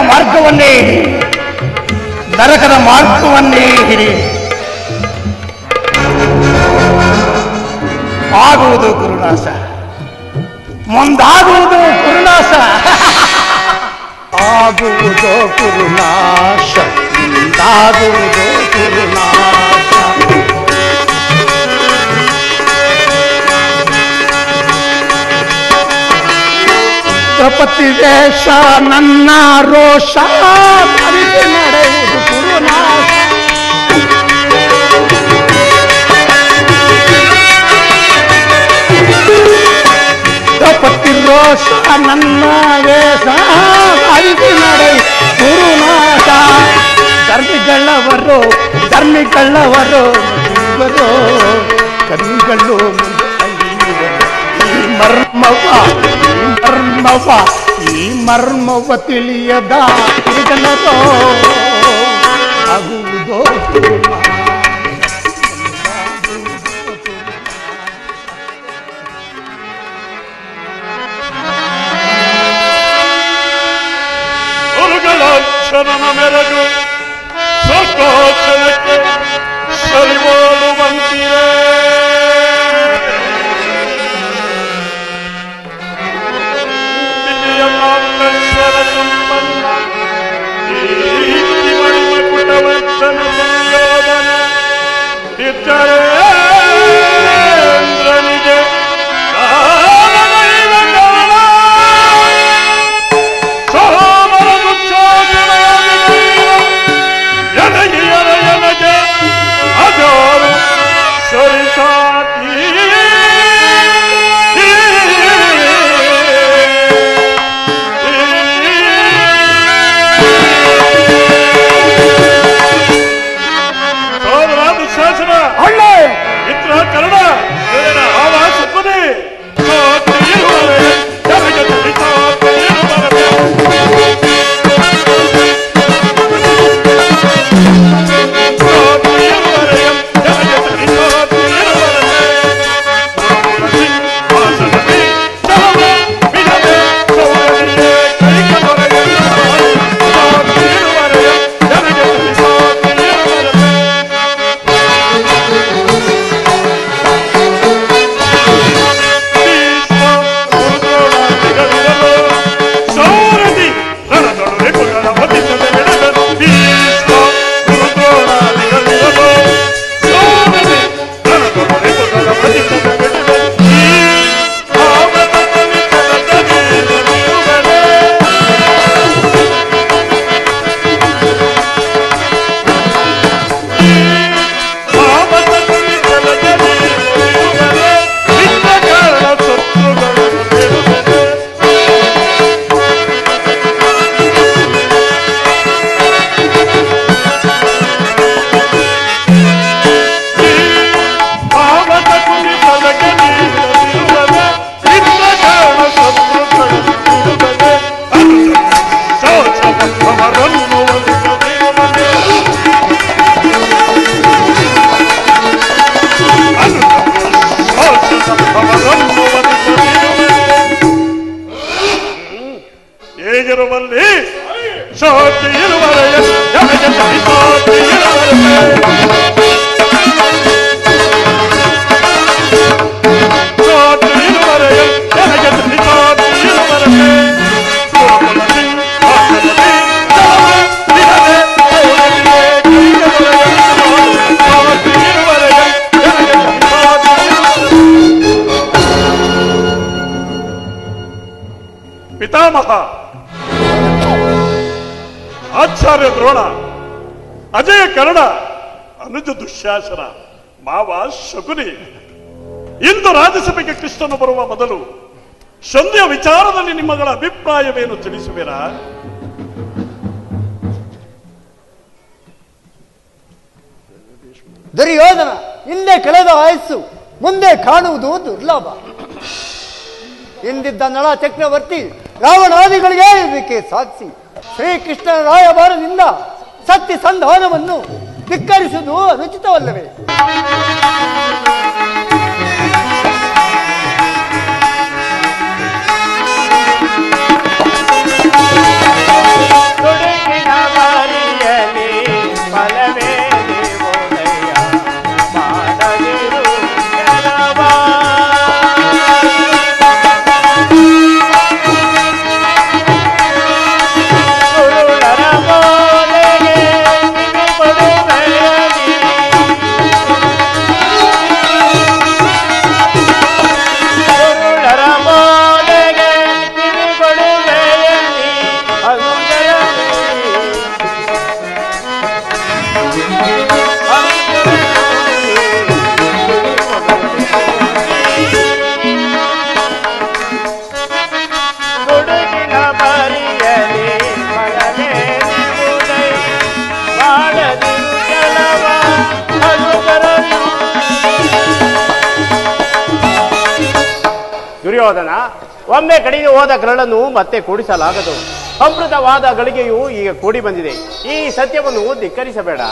ಮಾರ್ಗವನ್ನೇ ಹಿಡಿ. ಆಗುವುದು ಗುರುನಾಶ, ಮುಂದಾಗುವುದು ಗುರುನಾಶ, ಆಗುವುದೋ ಗುರುನಾಶ, ಮುಂದಾಗುವುದೋ ಗುರುನಾಶ. ದ್ರೌಪದಿ ವೇಷ ನನ್ನ ರೋಷ ಅರಿತು ನಡೆಯುವುದು ಗುರುನಾಶ. ಪತಿರೋಷ ನನ್ನ ವೇಷ ಅರಿಸಿ ನಡೆ ಗುರುನಾಥ. ಧರ್ಮಿಗಳವರು ಕನ್ನಿಗಳು ಈ ಮರ್ಮವ ತಿಳಿಯದ ಜನರೋ ಆಗುವುದೋ ಕ್ಷಣನ ಮೆರಗು ಸ್ವಕೋಚನಕ್ಕೆ ಸರಿಬೋಲುವಂತಿರೇ. ದಿವ್ಯ ಕಾಂತೇಶ್ವರ ಸಂಪನ್ನ ಕೀರ್ತಿ ಮಣಿಮ ಕುಟವರ್ಧನ ಸಂಯೋಧನ ತೀರ್ಥೇಂದ್ರನಿಗೆ ಪಿತಾಮಹ ಆಚಾರ್ಯ ದ್ರೋಣ, ಅಜಯ ಕರ್ಣ, ಅನುಜ ದುಶ್ಯಾಸನ, ಮಾವ ಶಕುನಿ, ಇಂದು ರಾಜ್ಯಸಭೆಗೆ ಕೃಷ್ಣನು ಬರುವ ಮೊದಲು ಸಂಧ್ಯಾ ವಿಚಾರದಲ್ಲಿ ನಿಮ್ಮಗಳ ಅಭಿಪ್ರಾಯವೇನು ತಿಳಿಸುವಿರಾ? ದುರ್ಯೋಧನ ಹಿಂದೆ ಕಳೆದ ಆಯಸ್ಸು ಮುಂದೆ ಕಾಣುವುದು ದುರ್ಲಭ. ಎಂದಿದ್ದ ನಳ ಚಕ್ರವರ್ತಿ ರಾವಣಾದಿಗಳಿಗೆ ಇದಕ್ಕೆ ಸಾಕ್ಷಿ. ಶ್ರೀಕೃಷ್ಣನ ರಾಯಭಾರದಿಂದ ಸತ್ಯ ಸಂಧಾನವನ್ನು ಧಿಕ್ಕರಿಸುವುದು ಅನುಚಿತವಲ್ಲವೇ? ಸುಯೋಧನ, ಒಮ್ಮೆ ಕಡಿದು ಹೋದ ಕರಳನ್ನು ಮತ್ತೆ ಕೂಡಿಸಲಾಗದು. ಅಮೃತವಾದ ಗಳಿಗೆಯು ಈಗ ಕೂಡಿ ಬಂದಿದೆ. ಈ ಸತ್ಯವನ್ನು ಧಿಕ್ಕರಿಸಬೇಡ.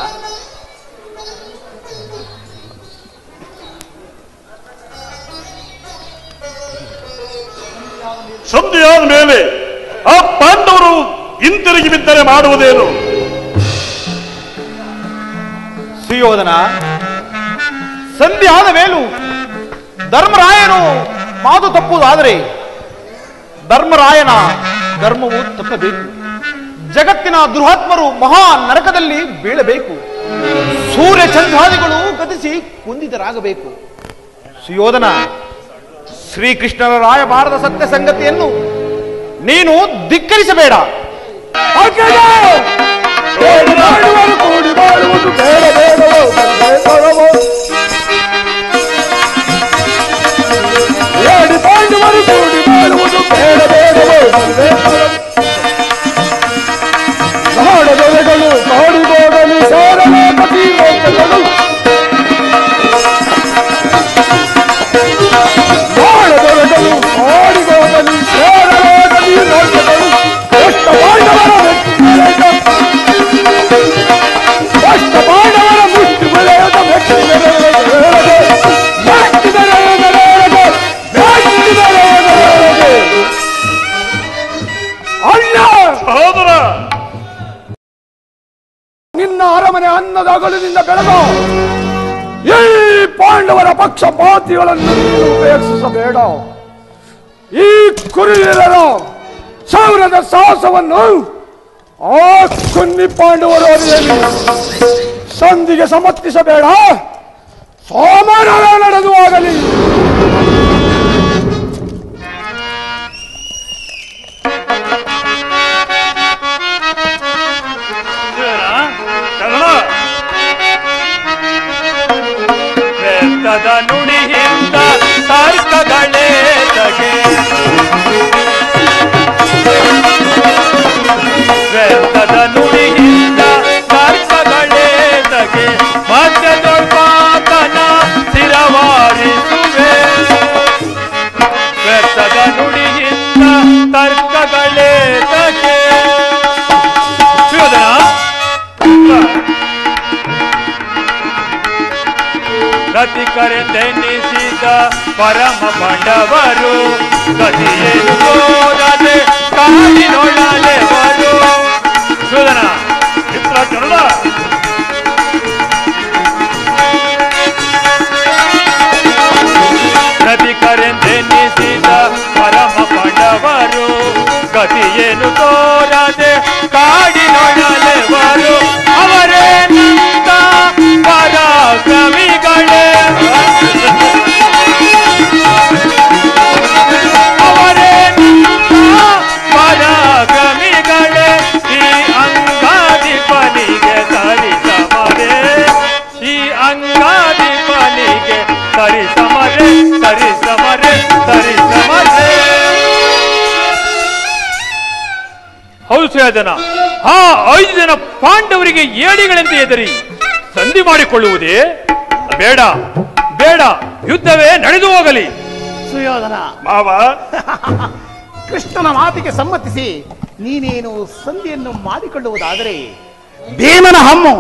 ಸಂಧಿಯಾದ ಮೇಲೆ ಆ ಪಾಂಡವರು ಹಿಂತಿರುಗಿ ಬಿದ್ದರೆ ಮಾಡುವುದೇನು? ಸುಯೋಧನ, ಸಂಧಿ ಆದ ಮೇಲೂ ಧರ್ಮರಾಯನು ಮಾತು ತಪ್ಪುವುದಾದರೆ ಧರ್ಮರಾಯನ ಧರ್ಮವು ತಪ್ಪಬೇಕು. ಜಗತ್ತಿನ ದುರಾತ್ಮರು ಮಹಾ ನರಕದಲ್ಲಿ ಬೀಳಬೇಕು. ಸೂರ್ಯ ಚಂದ್ರಾದಿಗಳು ಗತಿಸಿ ಕುಂದಿತರಾಗಬೇಕು. ಸುಯೋಧನ, ಶ್ರೀಕೃಷ್ಣನ ರಾಯಭಾರದ ಸತ್ಯ ಸಂಗತಿಯನ್ನು ನೀನು ಧಿಕ್ಕರಿಸಬೇಡ. ನಿನ್ನ ಅರಮನೆ ಅನ್ನದಾಗಲಿನಿಂದ ಬೆಳೆದ ಈ ಪಾಂಡವರ ಪಕ್ಷಪಾತಿಗಳನ್ನು ಉಪಯೋಗಿಸಬೇಡ. ಈ ಕುರಿಯರ ಶೌರ್ಯದ ಸಾಹಸವನ್ನು ಆ ಕುನ್ನಿ ಪಾಂಡವರು ಸಂಧಿಗೆ ಸಮರ್ಥಿಸಬೇಡ. ಸೋಮರವೇ ನಡೆದು ಆಗಲಿ. ವ್ಯರ್ಥದ ನುಡಿಯಿಂದ ತರ್ಕಗಳೇ ತಗೆ, ವ್ಯರ್ಥದ ನುಡಿಯಿಂದ ತರ್ಕಗಳೇ ತಗೆ, ಮತ್ತೆ ದೊಡ್ಡತನ ಸ್ಥಿರವಾರಿಸುವೆ. ವ್ಯರ್ಥದ ನುಡಿಯಿಂದ ತರ್ಕಗಳೇ ತಗೆ. ರತಿಕರೆಂದೆನಿಸಿದ ಪರಮ ಪಾಂಡವರು ಗತಿಯೇನು ತೋರದೆ ಕಾಡಿನೊಳಲೆವರು. ಸುಧನ ಮಿತ್ರ ಕರ್ಣ, ರತಿಕರೆಂದೆನಿಸಿದ ಪರಮ ಪಾಂಡವರು ಗತಿಯೇನು ತೋರದೆ ಕಾಡಿನೊಳಲೆವರು. ಅವರೇ ನಿಂತ ಪರಾಕ್ರಮಿಗಳೇ, ಅವರೇ ನಿಂತ ಪರಾಕ್ರಮಿಗಳೇ, ಈ ಅಂಗಾಧಿಪನಿಗೆ ತರಿಸಮರೆ, ಈ ಅಂಗಾಧಿಪನಿಗೆ ತರಿಸಮರೆ, ತರಿಸಮರೆ, ತರಿಸಮರೆ. ಹೌದು ಸುಯೋಧನ, ಆ 5 ಜನ ಪಾಂಡವರಿಗೆ ಏಡಿಗಳಂತೆ ಎದರಿ ಸಂಧಿ ಮಾಡಿಕೊಳ್ಳುವುದೇ ಬೇಡ, ಬೇಡ, ಯುದ್ಧವೇ ನಡೆದು ಹೋಗಲಿ. ಸುಯೋಧನ ಮಾವ, ಕೃಷ್ಣನ ಮಾತಿಗೆ ಸಮ್ಮತಿಸಿ ನೀನೇನು ಸಂಧಿಯನ್ನು ಮಾಡಿಕೊಳ್ಳುವುದಾದರೆ ಭೀಮನ ಹಮ್ಮು,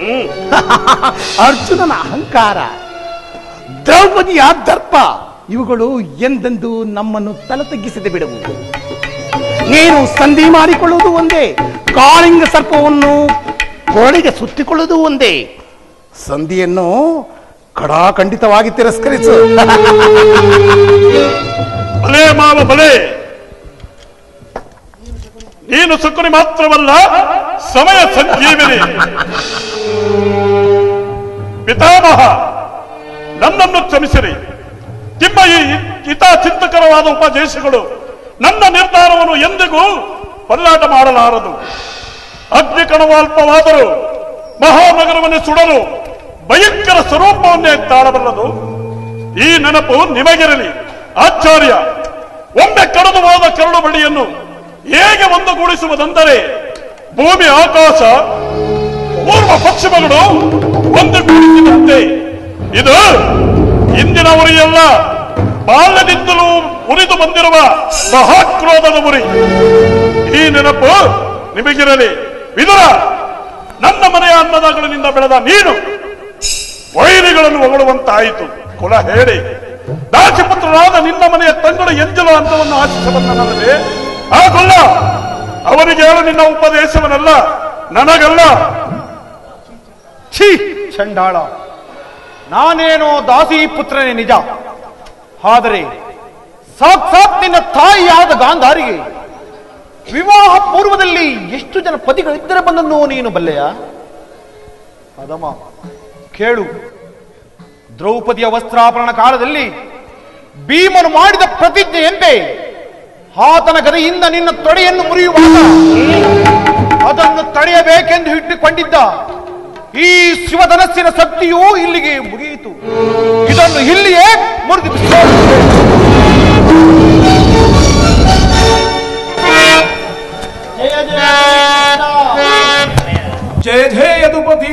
ಅರ್ಜುನನ ಅಹಂಕಾರ, ದ್ರೌಪದಿಯ ದರ್ಪ ಇವುಗಳು ಎಂದೆಂದೂ ನಮ್ಮನ್ನು ತಲೆತಗ್ಗಿಸದೆ ಬಿಡುವು. ನೀನು ಸಂಧಿ ಮಾಡಿಕೊಳ್ಳುವುದು ಒಂದೇ, ಕಾಳಿಂಗ ಸರ್ಪವನ್ನು ಕೋಳಿಗೆ ಸುತ್ತಿಕೊಳ್ಳುವುದು ಒಂದೇ. ಸಂಧಿಯನ್ನು ಖಡಾಖಂಡಿತವಾಗಿ ತಿರಸ್ಕರಿಸು. ಬಲೆ ಮಾವ ಬಲೆ, ನೀನು ಸುಕುನಿ ಮಾತ್ರವಲ್ಲ, ಸಮಯ ಸಂಜೀವಿನಿ. ಪಿತಾಮಹ, ನನ್ನನ್ನು ಕ್ಷಮಿಸಿರಿ. ನಿಮ್ಮ ಈ ಹಿತಚಿಂತಕರವಾದ ಉಪದೇಶಗಳು ನನ್ನ ನಿರ್ಧಾರವನ್ನು ಎಂದಿಗೂ ಪಲ್ಲಾಟ ಮಾಡಲಾರದು. ಅಗ್ನಿಕಣವಾಲ್ಪವಾದರೂ ಮಹಾನಗರವನ್ನೇ ಸುಡಲು ಭಯಂಕರ ಸ್ವರೂಪವನ್ನೇ ತಾಳಬಲ್ಲದು. ಈ ನೆನಪು ನಿಮಗಿರಲಿ. ಆಚಾರ್ಯ, ಒಮ್ಮೆ ಕಡಿದು ಹೋದ ಕರಡು ಬಳ್ಳಿಯನ್ನು ಹೇಗೆ ಒಂದುಗೂಡಿಸುವುದೆಂದರೆ ಭೂಮಿ ಆಕಾಶ ಪೂರ್ವ ಪಶ್ಚಿಮಗಳು ಒಂದುಗೂಡಿಸಿದಂತೆ. ಇದು ಇಂದಿನವರಿಗೆಲ್ಲ ಬಾಲ್ಯದಿಂದಲೂ ಉರಿದು ಬಂದಿರುವ ಮಹಾಕ್ರೋಧದ ಉರಿ. ಈ ನೆನಪು ನಿಮಗಿರಲಿ. ವಿದುರ, ನನ್ನ ಮನೆಯ ಅನ್ನದಾಗಳಿನಿಂದ ಬೆಳೆದ ನೀನು ವೈರಿಗಳನ್ನು ಹೊಗಳುವಂತಾಯಿತು. ಕುಲ ಹೇಳಿ ರಾಜಪುತ್ರರಾದ ನಿನ್ನ ಮನೆಯ ತಂಗಳು ಎಂಜಲು ಅಂತವನ್ನು ಆಶಿಸಬಲ್ಲನಲ್ಲದೆ ಆ ಕೊಲ್ಲ ಅವರಿಗೆ ಹೇಳು ನಿನ್ನ ಉಪದೇಶವನಲ್ಲ, ನನಗಲ್ಲ. ಛೀ ಚಂಡಾಳ, ನಾನೇನೋ ದಾಸಿ ಪುತ್ರನೇ ನಿಜ, ಆದರೆ ಸಾಕ್ಷಾತ್ ನಿನ್ನ ತಾಯಿಯಾದ ಗಾಂಧಾರಿಗೆ ವಿವಾಹ ಪೂರ್ವದಲ್ಲಿ ಎಷ್ಟು ಜನ ಪತಿಗಳಿದ್ದರೆ ಬಂದನ್ನು ನೀನು ಬಲ್ಲೆಯ? ಅದಮ್ಮ ಕೇಳು, ದ್ರೌಪದಿಯ ವಸ್ತ್ರಾಪರಣ ಕಾಲದಲ್ಲಿ ಭೀಮನು ಮಾಡಿದ ಪ್ರತಿಜ್ಞೆಯಂತೆ ಆತನ ಗದೆಯಿಂದ ನಿನ್ನ ತೊಡೆಯನ್ನು ಮುರಿಯುವಾಗ ಅದನ್ನು ತಡೆಯಬೇಕೆಂದು ಇಟ್ಟುಕೊಂಡಿದ್ದ ಈ ಶಿವಧನಸ್ಸಿನ ಶಕ್ತಿಯೂ ಇಲ್ಲಿಗೆ ಮುಗಿಯಿತು. ಇದನ್ನು ಇಲ್ಲಿಯೇ ಮುರಿದು ಜಯ ಜಯ ಯದುಪತಿ.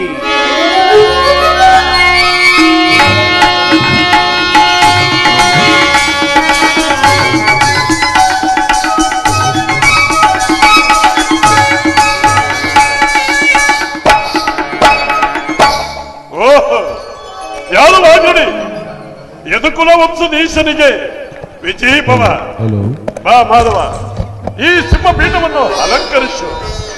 ಯಾದವಾಗಲಿ ಯದುಕುಲ ವಂಶದೀಶನಿಗೆ ವಿಜಯೀಭವ. ಬಾ ಮಾಧವ, ಈ ಸಿಂಹಪೀಠವನ್ನು ಅಲಂಕರಿಸು.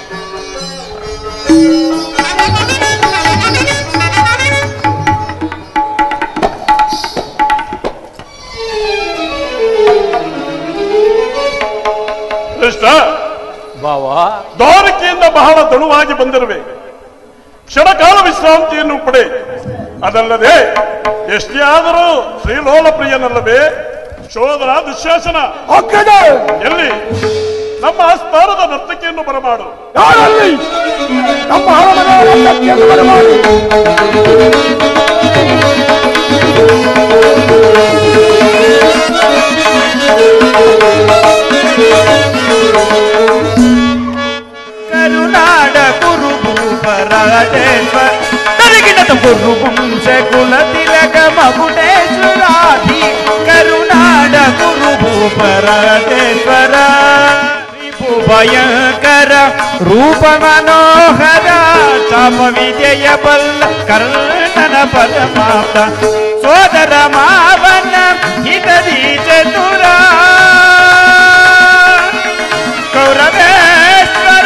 ಕೃಷ್ಣ ಬಾವಾ, ದ್ವಾರಕೆಯಿಂದ ಬಹಳ ದಣುವಾಗಿ ಬಂದಿರುವೆ. ಕ್ಷಣಕಾಲ ವಿಶ್ರಾಂತಿಯನ್ನು ಪಡೆ. ಅದಲ್ಲದೆ ಎಷ್ಟೇ ಆದರೂ ಶ್ರೀಲೋಲ ಪ್ರಿಯನಲ್ಲವೇ ಶೋಧನ ದುಶ್ಯಾಸನ. ಎಲ್ಲಿ ನಮ್ಮ ಆಸ್ಥಾನದ ನರ್ತಕಿಯನ್ನು ಬರಮಾಡು. ನಮ್ಮ ನರ್ತಕಿಯನ್ನು ಬರಮಾಡು. ಕರುನಾಡ ಕುರುಭೂಪರಾಜೇಶ್ವರ ತರಗಿಣದ ಕುರುವಂಶ ಕುಲ ತಿಲಕ ಮಗುಟೇಶ್ವರಾಧಿ. ಕರುನಾಡ ಕುರುಭೂಪರಾಜೇಶ್ವರ ರಿಪು ಭಯಂಕರ ರೂಪ ಮನೋಹರ ಚಾಪ ವಿಜಯ ಬಲ್ಲ ಕರ್ಣನ ಪರಮಾಪ್ತ ಸೋದರ ಮಾವನ ಹಿತದಿ ಚತುರ ಕೌರವೇಶ್ವರ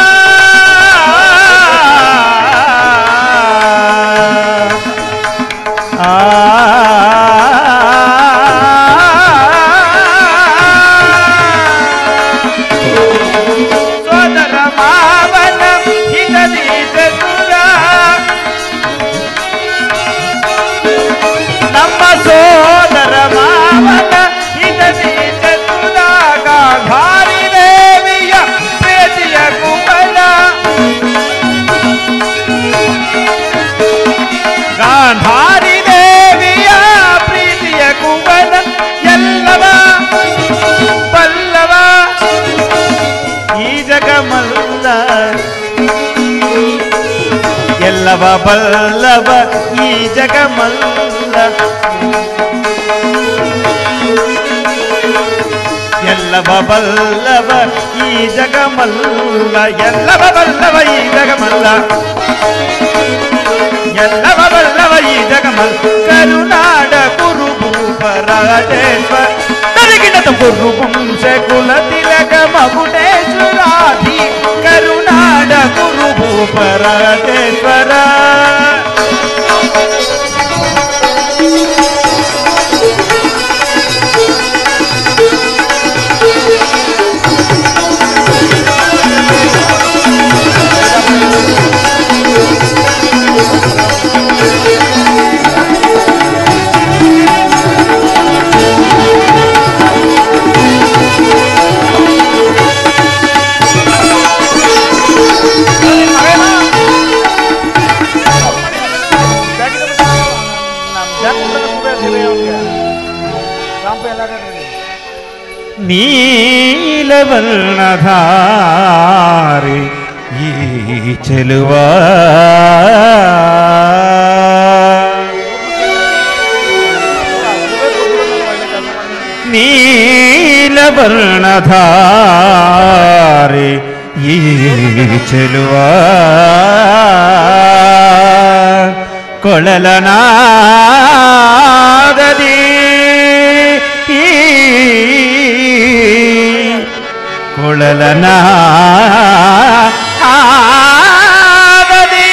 ಸೋದರ ಮಾವನ ಹಿತದಿ ಚತುರ ನಮ್ಮ ಸೋದರ ಮಾವನ ಹಿತದಿ ಚತುರ ಗಾಂಧಾರಿ ದೇವಿಯ ಪ್ರೀತಿಯ ಕುಮಲ ಗಾಂಧಾರಿ ದೇವಿಯ ಪ್ರೀತಿಯ ಕುಮಲ ಎಲ್ಲವ ಪಲ್ಲವ ಈ ಜಗಮಲ್ಲ ಎಲ್ಲವ ಬಲ್ಲವ ಈ ಜಗಮಲ್ಲ ಎಲ್ಲವ ಬಲ್ಲವ ಈ ಜಗಮಲ್ಲ ಎಲ್ಲವ ಬಲ್ಲವ ಈ ಜಗಮಲ್ಲ ಎಲ್ಲವ ಬಲ್ಲವ ಈ ಜಗಮಲ್ಲ ಕರುನಾಡ ಕುರುಭೂಪರಾಜೇಶ್ವರ ತರಗಿಣದ ಕುರುವಂಶ ಕುಲ ತಿಲಕ ಮಗುಟೇಶ್ವರಾಧಿ. ಕರುನಾಡ ಕುರುಭೂಪರಾಜೇಶ್ವರ ನೀಲವರ್ಣಧಾರಿ ಈ ಚೆಲುವ ನೀ ವರ್ಣಧಾರೆ ಈ ಚೆಲುವ ಕೊಳಲನಾದದಿ ಕೊಳಲನಾದದಿ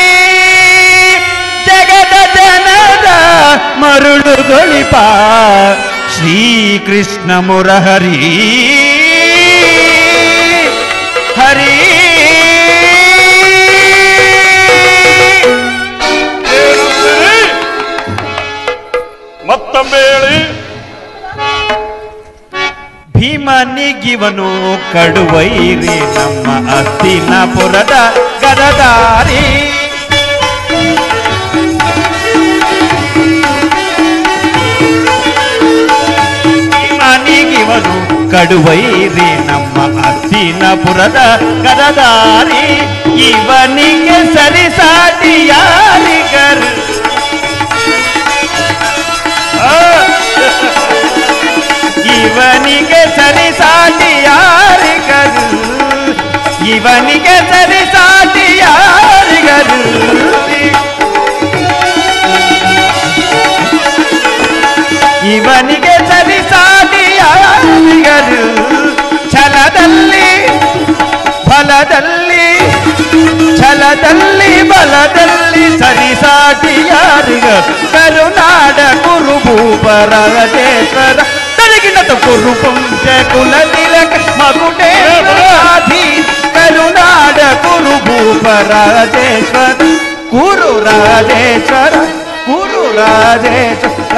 ಜಗದ ಜನದ ಮರುಳುಗೊಳಿಪ ಶ್ರೀಕೃಷ್ಣ ಮುರಹರಿ ಹರಿ ಮತ್ತೊಮ್ಮೆ ಹೇಳಿ. ಭೀಮನಿಗಿವನು ಕಡುವೈರಿ ನಮ್ಮ ಹಸ್ತಿನಾಪುರದ ಗದದಾರಿ ಭೀಮನಿಗಿವನು ಕಡುವೈರಿ ನಮ್ಮ ಹಸ್ತಿನಾಪುರದ ಗದದಾರಿ ಇವನಿಗೆ ಸರಿಸಾಟಿ ಯಾರಿಗರು ಇವನಿಗೆ ಸರಿಸಾಟಿ ಯಾರಿಗರು ಇವನಿಗೆ ಸರಿಸಾಟಿ ಯಾರಿಗರು ಇವನಿಗೆ ಸರಿಸಾಟಿ ಯಾರಿಗರು ಛಲದಲ್ಲಿ ಫಲದಲ್ಲಿ ಛಲದಲ್ಲಿ ಬಲದಲ್ಲಿ ಸರಿಸಾಟಿ ಯಾರಿಗರು ಕರುನಾಡ ಕುರುಭೂಪರಾಜೇಶ್ವರ ಕುರುಪಂಚ ಕುಲ ತಿಲಕ ಮಗುಟೇರಾಧಿ ಕರುನಾಡ ಕುರು ಭೂಪರಾಜೇಶ್ವರ ಕುರು ರಾಜೇಶ್ವರ ಕುರು ರಾಜೇಶ್ವರ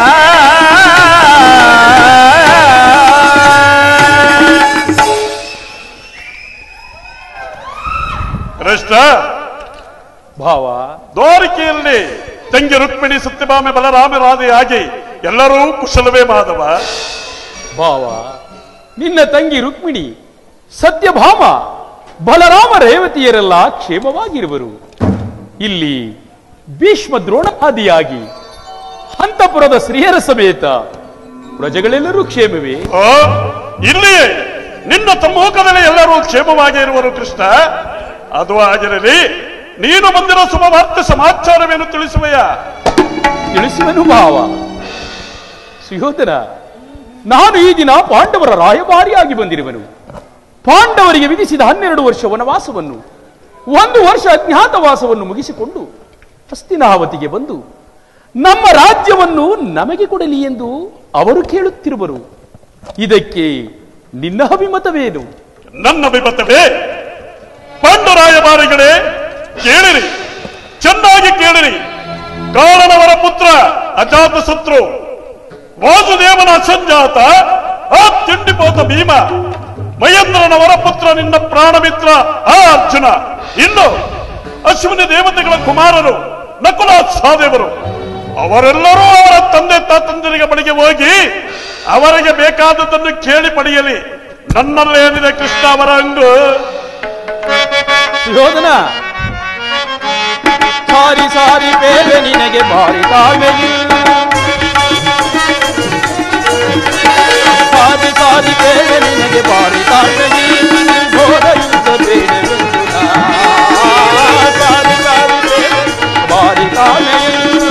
ಕೃಷ್ಣ ಭಾವ ದ್ವಾರಕೆಯಲ್ಲಿ ತಂಗಿ ರುಕ್ಮಿಣಿ ಸತ್ಯಭಾಮೆ ಬಲರಾಮರಾದೆಯಾಗಿ ಎಲ್ಲರೂ ಕುಶಲವೇ ಮಾಧವ. ಭಾವ ನಿನ್ನ ತಂಗಿ ರುಕ್ಮಿಣಿ ಸತ್ಯಭಾಮ ಬಲರಾಮ ರೇವತಿಯರೆಲ್ಲ ಕ್ಷೇಮವಾಗಿರುವರು. ಇಲ್ಲಿ ಭೀಷ್ಮ ದ್ರೋಣಾದಿಯಾಗಿ ಅಂತಪುರದ ಶ್ರೀಯರ ಸಮೇತ ಪ್ರಜೆಗಳೆಲ್ಲರೂ ಕ್ಷೇಮವೇ? ಇಲ್ಲಿಯೇ ನಿನ್ನ ತಮ್ಮೂಕದಲ್ಲಿ ಎಲ್ಲರೂ ಕ್ಷೇಮವಾಗಿ ಇರುವರು ಕೃಷ್ಣ. ಅದು ಆಗಿರಲಿ, ನೀನು ಬಂದಿರೋ ಶುಭವಾರ್ತೆ ಸಮಾಚಾರವೇನು ತಿಳಿಸುವೆಯ? ತಿಳಿಸುವೆನು ಭಾವ. ಸುಯೋಧನ, ನಾನು ಈ ದಿನ ಪಾಂಡವರ ರಾಯಭಾರಿಯಾಗಿ ಬಂದಿರುವನು. ಪಾಂಡವರಿಗೆ ವಿಧಿಸಿದ 12 ವರ್ಷ ವನವಾಸವನ್ನು 1 ವರ್ಷ ಅಜ್ಞಾತವಾಸವನ್ನು ಮುಗಿಸಿಕೊಂಡು ಹಸ್ತಿನಾವತಿಗೆ ಬಂದು ನಮ್ಮ ರಾಜ್ಯವನ್ನು ನಮಗೆ ಕೊಡಲಿ ಎಂದು ಅವರು ಕೇಳುತ್ತಿರುವರು. ಇದಕ್ಕೆ ನಿನ್ನ ಅಭಿಮತವೇನು? ನನ್ನ ಅಭಿಮತವೇ, ಪಾಂಡರಾಯಭಾರಿಗಳೇ ಕೇಳಿರಿ, ಚೆನ್ನಾಗಿ ಕೇಳಿರಿ. ಕಾರಣವರ ಪುತ್ರ ಅಜಾತ ಶತ್ರು, ವಾಸುದೇವನ ಅಸಂಜಾತ ಆ ತಿಂಡಿಪೋತ ಭೀಮ, ಮಹೇಂದ್ರನವರ ಪುತ್ರ ನಿನ್ನ ಪ್ರಾಣಮಿತ್ರ ಆ ಅರ್ಜುನ, ಇನ್ನು ಅಶ್ವಿನಿ ದೇವತೆಗಳ ಕುಮಾರರು ನಕುಲ ಸಹದೇವರು, ಅವರೆಲ್ಲರೂ ಅವರ ತಂದೆ ತಾತಂದಿರಿಗೆ ಬಳಿಗೆ ಹೋಗಿ ಅವರಿಗೆ ಬೇಕಾದದ್ದನ್ನು ಕೇಳಿ ಪಡೆಯಲಿ. ನನ್ನಲ್ಲೇನಿದೆ ಕೃಷ್ಣ ಅವರ ಅಂಗು? ಸುಯೋಧನ, ಸಾರಿ ಸಾರಿ ಬೇರೆ ನಿನಗೆ ಬಾರಿ ತಾಳ್ಮೆಯಿಲ್ಲ, ಸಾರಿ ಸಾರಿ ಬೇರೆ ನಿನಗೆ ಬಾರಿ ತಾಳ್ಮೆಯಿಲ್ಲ, ಘೋರ ಯುದ್ಧ ಬೇಡವೆಂದು ಸಾರಿ ಸಾರಿ ಬೇರೆ ಬಾರಿ ತಾಳ್ಮೆಯಿಲ್ಲ.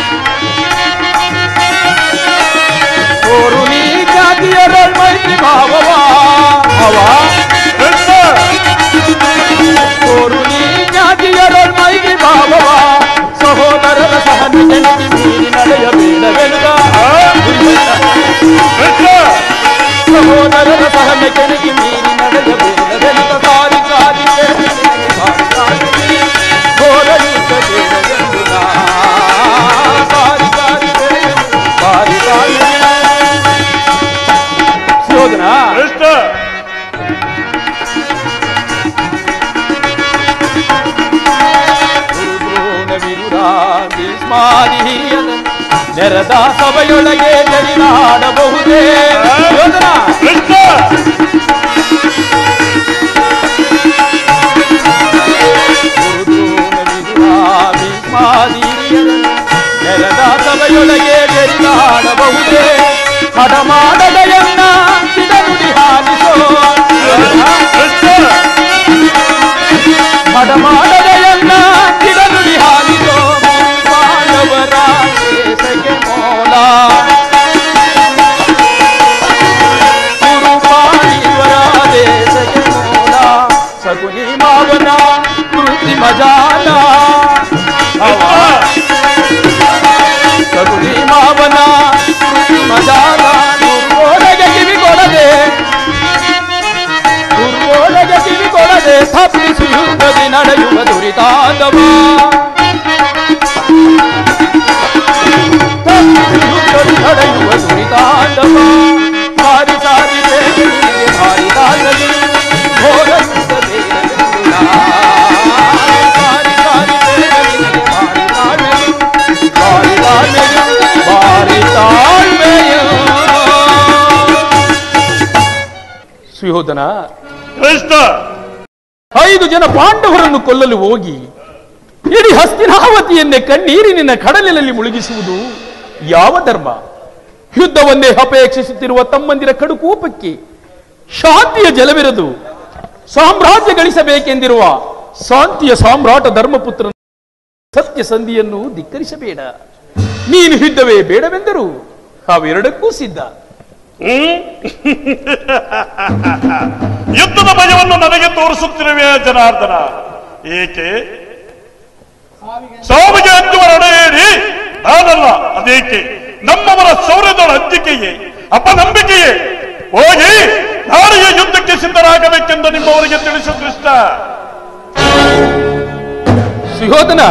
ಕೋರು ನೀ ಜಾತಿಯರ ಮೈತ್ರಿ ಭಾವವ ಕೋರು ನೀ ಜಾತಿಯರ ಮೈತ್ರಿ ಭಾವವ ಸಹೋದರರ ಸಹನೆ ಕೆಣಕಿ ಮೀರಿ ನಡೆಯಬೇಡವೆನುಗ ಸಹೋದರರ ಸಹನೆ ಕೆಣಕಿ ಮೀರಿ ನಡೆಯಬೇಡವೆನುಗ ಸಾರಿ ಸಾರಿ ಘೋರ ಯುದ್ಧ ಬೇಡವೆಂದು ಸಾರಿ ಸಾರಿ ಬಾರಿ ತಾಳ್ಮೆ. ಸುಯೋಧನ, ನೆರೆದ ಸಭೆಯೊಳಗೆ ಜರಿದಾಡಬಹುದೇ? ನೆರೆದ ಸಭೆಯೊಳಗೆ ಜರಿದಾಡಬಹುದೇ? ಹಡಮಾಡದೆಯನ್ನ ಸಿಡನುಡಿ ನಡೆಯುವ ದುರಿತಾಂಡವ ನಡೆಯುವ ದುರಿತಾಂಡವ ಸಾರಿ ಸಾರಿ ಭಾರಿ ತಾಂಡಲಿ ಘೋರ ಸಾರಿ ಸಾರಿ ಭಾರಿ ತಾಂಡಲಿ ಭಾರಿ ತಾಂಡಲಿ ಭಾರಿ ತಾಳ್ಮೆಯ ಸುಯೋಧನ ಕೃಷ್ಣ 5 ಜನ ಪಾಂಡವರನ್ನು ಕೊಲ್ಲಲು ಹೋಗಿ ಇಡೀ ಹಸ್ತಿನಾವತಿಯನ್ನೇ ಕಣ್ಣೀರಿನ ಕಡಲಿನಲ್ಲಿ ಮುಳುಗಿಸುವುದು ಯಾವ ಧರ್ಮ? ಯುದ್ಧವನ್ನೇ ಅಪೇಕ್ಷಿಸುತ್ತಿರುವ ತಮ್ಮಂದಿರ ಕಡುಕೂಪಕ್ಕೆ ಶಾಂತಿಯ ಜಲವಿರದು. ಸಾಮ್ರಾಜ್ಯ ಗಳಿಸಬೇಕೆಂದಿರುವ ಶಾಂತಿಯ ಸಾಮ್ರಾಟ ಧರ್ಮಪುತ್ರನ ಸತ್ಯಸಂಧಿಯನ್ನು ಧಿಕ್ಕರಿಸಬೇಡ. ನೀನು ಯುದ್ಧವೇ ಬೇಡವೆಂದರು ಅವೆರಡಕ್ಕೂ ಸಿದ್ಧ. ಯುದ್ಧದ ಭಯವನ್ನು ನನಗೆ ತೋರಿಸುತ್ತಿರುವೆ ಜನಾರ್ದನ. ಏಕೆ? ಸಾವಿಗೆ ಅಂಜುವ ನಡೆಯೇರಿ ನಾನಲ್ಲ. ಅದೇಕೆ? ನಮ್ಮವರ ಶೌರ್ಯದೊಳ ಅಂಜಿಕೆಯೇ ಅಪನಂಬಿಕೆಯೇ. ಹೋಗಿ ನಾಳೆಯ ಯುದ್ಧಕ್ಕೆ ಸಿದ್ಧರಾಗಬೇಕೆಂದು ನಿಮ್ಮವರಿಗೆ ತಿಳಿಸು ಕೃಷ್ಣ. ಸುಯೋಧನ,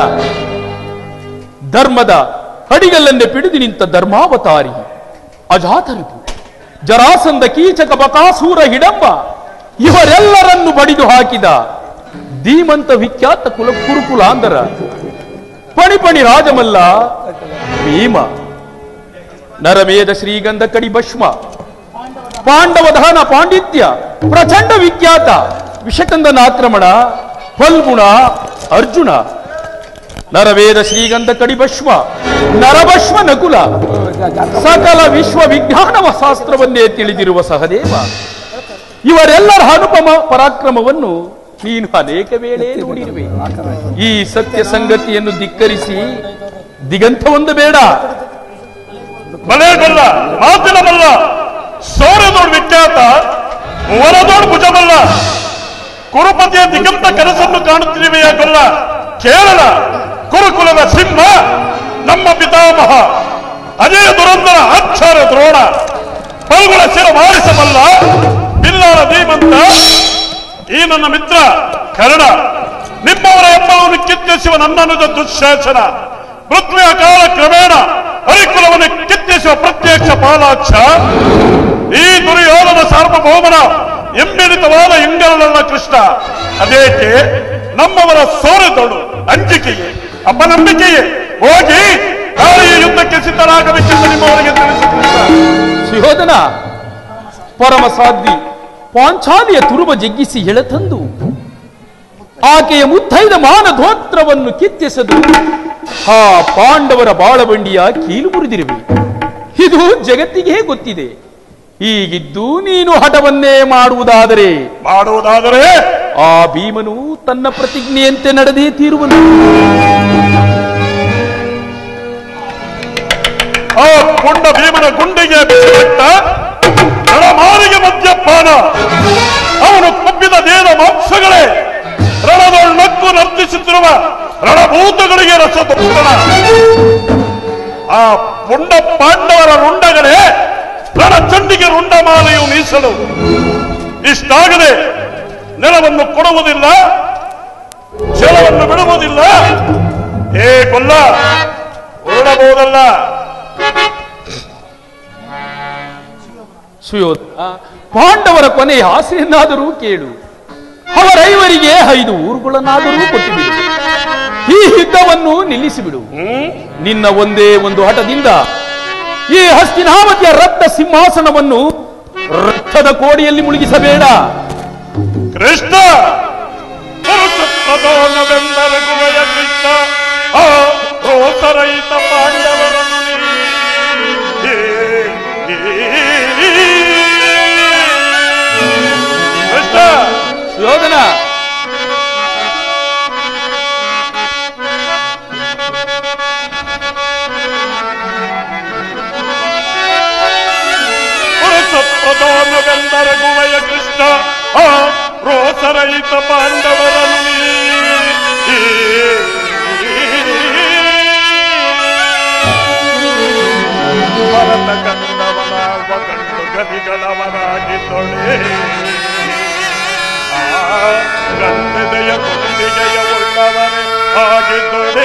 ಧರ್ಮದ ಅಡಿಗಲ್ಲನ್ನೇ ಪಿಡಿದು ನಿಂತ ಧರ್ಮಾವತಾರಿ ಅಜಾತರಿಪು, ಜರಾಸಂಧ, ಕೀಚಕ, ಬಕಾಸೂರ, ಹಿಡಂಬ ಇವರೆಲ್ಲರನ್ನು ಬಡಿದು ಹಾಕಿದ ಧೀಮಂತ ವಿಖ್ಯಾತ ಕುರುಕುಲಾಂಧರ ಪಣಿಪಣಿ ರಾಜಮಲ್ಲ ಭೀಮ, ನರಮೇಧ ಶ್ರೀಗಂಧ ಕಡಿ ಭಸ್ಮ, ಪಾಂಡವ ದಹನ ಪಾಂಡಿತ್ಯ ಪ್ರಚಂಡ ವಿಖ್ಯಾತ ವಿಷಕಂದನ ಆಕ್ರಮಣ ಫಲ್ಗುಣ ಅರ್ಜುನ, ನರವೇದ ಶ್ರೀಗಂಧ ಕಡಿ ಭಸ್ಮ ನರಭಸ್ಮ ನಕುಲ, ಸಕಲ ವಿಶ್ವ ವಿಜ್ಞಾನವ ಶಾಸ್ತ್ರವನ್ನೇ ತಿಳಿದಿರುವ ಸಹದೇವ, ಇವರೆಲ್ಲರ ಅನುಪಮ ಪರಾಕ್ರಮವನ್ನು ನೀನು ಅನೇಕ ವೇಳೆ ನೋಡಿರುವೆ. ಈ ಸತ್ಯ ಸಂಗತಿಯನ್ನು ಧಿಕ್ಕರಿಸಿ ದಿಗಂತ ಒಂದು ಬೇಡ. ಮಲೆಗೊಲ್ಲ ಮಾತಿನಮಲ್ಲ, ಸೌರ್ಯದೋಡ್ ವಿಖ್ಯಾತ ವರದೋಡ್ ಭುಜಮಲ್ಲ, ಕುರುಪತಿಯ ದಿಗಂತ ಕನಸನ್ನು ಕಾಣುತ್ತಿರುವೆಯ ಗೊಲ್ಲ. ಕೇರಳ ಕುರುಕುಲದ ಸಿಂಹ ನಮ್ಮ ಪಿತಾಮಹ ಅಜಯ ದುರಂಧರ ಆಚಾರ್ಯ ದ್ರೋಣ, ಪಲ್ಗುಳ ಶಿರ ಮಾಡಿಸಬಲ್ಲ ಬಿಲ್ಲಾರ ಧೀಮಂತ ಈ ನನ್ನ ಮಿತ್ರ ಕರ್ಣ, ನಿಮ್ಮವರ ಎಂಬವನ್ನು ಕಿತ್ತೆಸುವ ನನ್ನನುಜ ದುಶ್ಯಾಸನ, ಪೃಥ್ವಿಯ ಕಾಲ ಕ್ರಮೇಣ ಹರಿಕುಲವನ್ನು ಕಿತ್ತೆಸುವ ಪ್ರತ್ಯಕ್ಷ ಪಾಲಾಕ್ಷ, ಈ ದುರ್ಯೋಧನ ಸಾರ್ವಭೌಮನ ಎಂಬೆಡಿತವಾದ ಇಂಗಲಲ್ಲ ಕೃಷ್ಣ. ಅದೇಕೆ? ನಮ್ಮವರ ಸೌರ್ಯದೋಡು ಅಂಜಿಕೆಯೇ ಅಪನಂಬಿಕೆಯೇ. ಹೋಗಿ ನಾಳೆಯ ಯುದ್ಧಕ್ಕೆ ಸಿದ್ಧರಾಗಬೇಕೆಂದು ನಿಮ್ಮವರಿಗೆ ತಿಳಿಸು ಕೃಷ್ಣ. ಸುಯೋಧನ, ಪರಮ ಸಾಧ್ವಿ ಪಾಂಚಾಲಿಯ ತುರುಬ ಜಗ್ಗಿಸಿ ಎಳೆತಂದು ಆಕೆಯ ಮುತ್ತೈದ ಮಾನಧೋತ್ರವನ್ನು ಕಿತ್ತೆಸೆದು ಆ ಪಾಂಡವರ ಬಾಳಬಂಡಿಯ ಕೀಲು ಮುರಿದಿರುವೆ. ಇದು ಜಗತ್ತಿಗೆ ಗೊತ್ತಿದೆ. ಹೀಗಿದ್ದು ನೀನು ಹಠವನ್ನೇ ಮಾಡುವುದಾದರೆ ಆ ಭೀಮನು ತನ್ನ ಪ್ರತಿಜ್ಞೆಯಂತೆ ನಡೆದೇ ತೀರುವನು. ಆ ಕೊಂಡ ಭೀಮನ ಗುಂಡಿಗೆ ಬಿಸಿಬಿಟ್ಟ ರಣಮಾರಿಗೆ ಮದ್ಯಪಾನ, ಅವನು ಕೊಬ್ಬಿದ ದೇಹ ಮಾಂಸಗಳೇ ರಣದೊಳು ನಕ್ಕು ನರ್ತಿಸುತ್ತಿರುವ ರಣಭೂತಗಳಿಗೆ ರಸದೊತ್ತಣ. ಆ ಪುಂಡ ಪಾಂಡವರ ರುಂಡಗಳೇ ರಣಚಂಡಿಗೆ ರುಂಡಮಾಲೆಯು ಮೀಸಲು. ಇಷ್ಟಾಗದೆ ನೆಲವನ್ನು ಕೊಡುವುದಿಲ್ಲ, ಜಲವನ್ನು ಬಿಡುವುದಿಲ್ಲ. ಹೇ ಕೊಲ್ಲ, ಹೊರಡಬಹುದಲ್ಲ. ಸುಯೋಧನ, ಪಾಂಡವರ ಕೊನೆಯ ಆಸೆಯನ್ನಾದರೂ ಕೇಳು. ಅವರೈವರಿಗೆ 5 ಊರುಗಳನ್ನಾದರೂ ಕೊಟ್ಟುಬಿಡು. ಈ ಯುದ್ಧವನ್ನು ನಿಲ್ಲಿಸಿಬಿಡು. ನಿನ್ನ ಒಂದೇ ಒಂದು ಹಠದಿಂದ ಈ ಹಸ್ತಿನಾವತಿಯ ರಕ್ತ ಸಿಂಹಾಸನವನ್ನು ರಕ್ತದ ಕೋಡಿಯಲ್ಲಿ ಮುಳುಗಿಸಬೇಡ. ಕೃಷ್ಣ ಪ್ರಧಾನವೆಂದರಗುವೆಯ ಕೃಷ್ಣ, ಆ ರೋಸರಹಿತ ಪಾಂಡವರನ್ನು ಕೃಷ್ಣ. ಯೋಧನ, ಪ್ರಧಾನವೆಂದರಗುವೆಯ ಕೃಷ್ಣ, ಆ ರೋಸರಹಿತ ಪಾಂಡವರನ್ನು ಭರತ ಕಂದವನಾಗುವ ಗಂಡು ಗದಿಗಳವನಾಗಿ ತೊಳೆ, ಆ ಗಂಧದೆಯ ನಡಿಗೆಯ ಉಳ್ಳವರೇ ಆಗಿದ್ದರೆ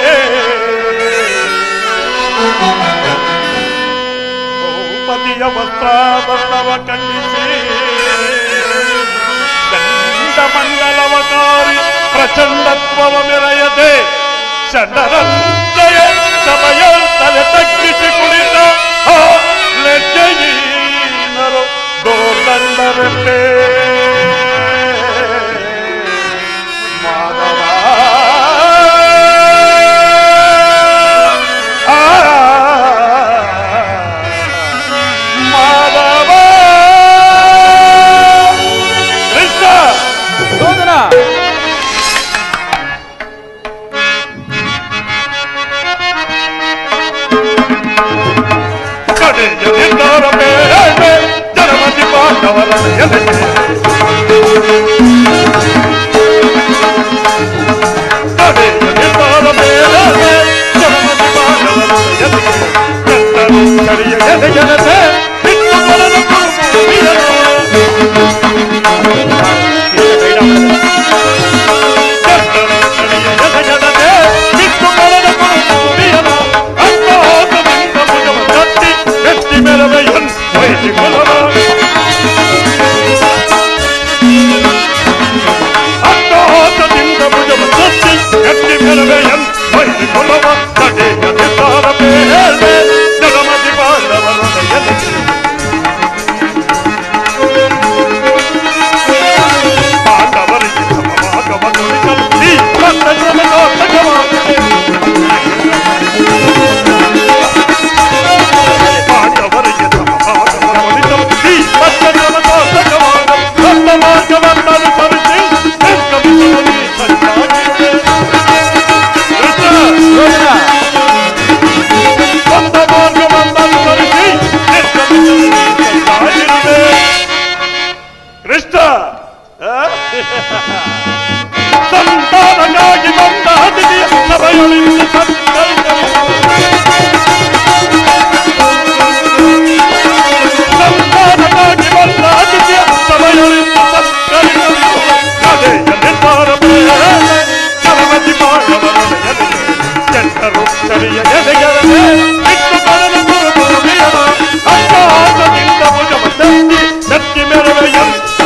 ದ್ರೌಪದಿಯ ವಸ್ತ್ರಾಭರಣವ ಖಂಡಿಸಿ ಮಂಡಲವಕಾರಿ ಪ್ರಚಂಡತ್ವವ ಮೆರೆಯದೆ ಚಂಡರಂತೆಯ ಸಭೆಯ ತಲೆ ತಗ್ಗಿಸಿ ಕುಳಿತ ಆ ಲೆಜ್ಜೆಯೀನರು ಗೋರ್ದಂಡರೆಂಬೆ ಮಾಧವ ಮಾಧವ ಕೃಷ್ಣ ನಿರ್ಧಾರ ಬೇರೆ ಜನಮತಿ ಪಾಂಡವರ ನಿರ್ಧಾರ ಬೇರೆ ಜನಮತಿ ಪಾಂಡವರ ಕರಿಯ ಜನತೆ ಬಿಟ್ಟು ಬರಲು ಸಂತಾನಕ್ಕಾಗಿ ಬಂದ ಅತಿಥಿಯ ಸಭೆಯೊಳಿಂದ ಸಂತಾನಕ್ಕಾಗಿ ಬಂದ ಅತಿಥಿಯ ಸಭೆಯೊಳಿಂದ ಕಡೆಯ ನಿರ್ಧಾರ ಚಲಮತಿ ಮಾಡುವ ಜನರು ಸರಿಯ ಎದೆಗೆರದೆ ಬಿಟ್ಟು ಬರಲು ಗುರುಗುರುವಿಯರ ಅಜ್ಞಾತದಿಂದ ಭುಜವ ನೆತ್ತಿ ಮೆರವೆಯ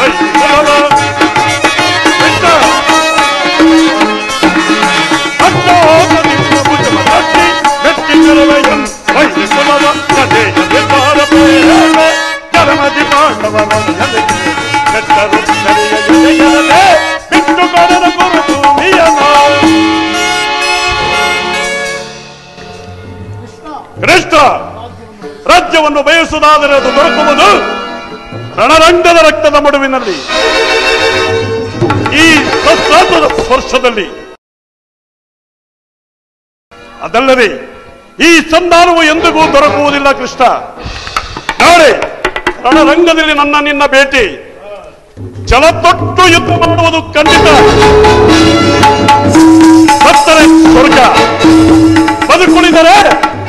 ಕೃಷ್ಣ ರಾಜ್ಯವನ್ನು ಬಯಸುವುದಾದರೆ ಅದು ದೊರಕುವುದು ರಣರಂಗದ ರಕ್ತದ ಮಡುವಿನಲ್ಲಿ, ಈ ಶಸ್ತ್ರಾಸ್ತ್ರದ ಸ್ಪರ್ಶದಲ್ಲಿ. ಅದಲ್ಲದೆ ಈ ಸಂಧಾನವು ಎಂದಿಗೂ ದೊರಕುವುದಿಲ್ಲ ಕೃಷ್ಣ. ನಾಳೆ ರಣರಂಗದಲ್ಲಿ ನಿನ್ನ ಭೇಟಿ, ಛಲತೊಟ್ಟು ಯುದ್ಧ ಮಾಡುವುದು ಖಂಡಿತ. ಸತ್ತರೆ ಸ್ವರ್ಗ, ಬದುಕುಳಿದರೆ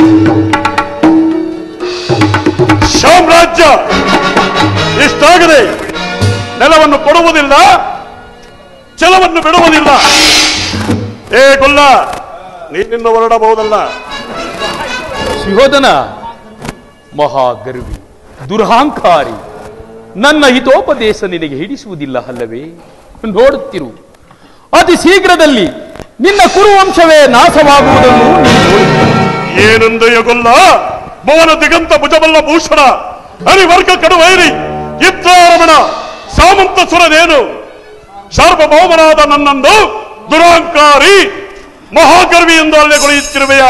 ಸಾಮ್ರಾಜ್ಯ. ಇಷ್ಟಾಗದೆ ನೆಲವನ್ನು ಕೊಡುವುದಿಲ್ಲ, ಛಲವನ್ನು ಬಿಡುವುದಿಲ್ಲ. ಏ ಗೊಲ್ಲ, ನೀನಿನ್ನು ಹೊರಡಬಹುದಲ್ಲ. ಸುಯೋಧನ ಮಹಾಗರ್ವಿ, ದುರಹಂಕಾರಿ, ನನ್ನ ಹಿತೋಪದೇಶ ನಿನಗೆ ಹಿಡಿಸುವುದಿಲ್ಲ ಅಲ್ಲವೇ? ನೋಡುತ್ತಿರು, ಅತಿ ಶೀಘ್ರದಲ್ಲಿ ನಿನ್ನ ಕುರುವಂಶವೇ ನಾಶವಾಗುವುದನ್ನು ನೀನು ನೋಡುತ್ತೀರಿ. ಏನೆಂದು ಯಗೊಲ್ಲ, ಭುವನ ದಿಗಂತ ಭುಜಬಲ್ಲ ಭೂಷಣ, ಹರಿವರ್ಗ ಕಡುವೈರಿ, ಇದ್ರಾರಮಣ, ಸಾಮಂತ ಸುರನೇನು, ಸಾರ್ವಭೌಮನಾದ ನನ್ನನ್ನು ದುರಹಂಕಾರಿ ಮಹಾಗರ್ವಿ ಎಂದು ಅಲ್ಲೆಗೊಳಿಯುತ್ತಿರುವೆಯ?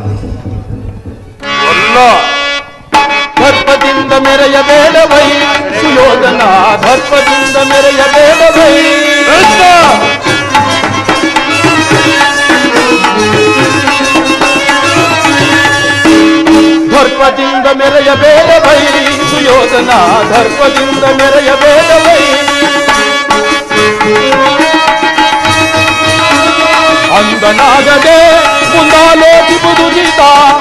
ಅಲ್ಲ, ದರ್ಪದಿಂದ ಮೆರೆಯಬೇಡವೈ ಸುಯೋಧನ, ದರ್ಪದಿಂದ ಮೆರೆಯಬೇಡವೈ. ದರ್ಪದಿಂದ ಮೆರೆಯಬೇಡವೈ ಸುಯೋಧನ, ದರ್ಪದಿಂದ ಮೆರೆಯಬೇಡವೈ. ಅಂದನಾಗದೆ ಮುಂದಾಲೋಚಿಸುವುದು ಗೀತ,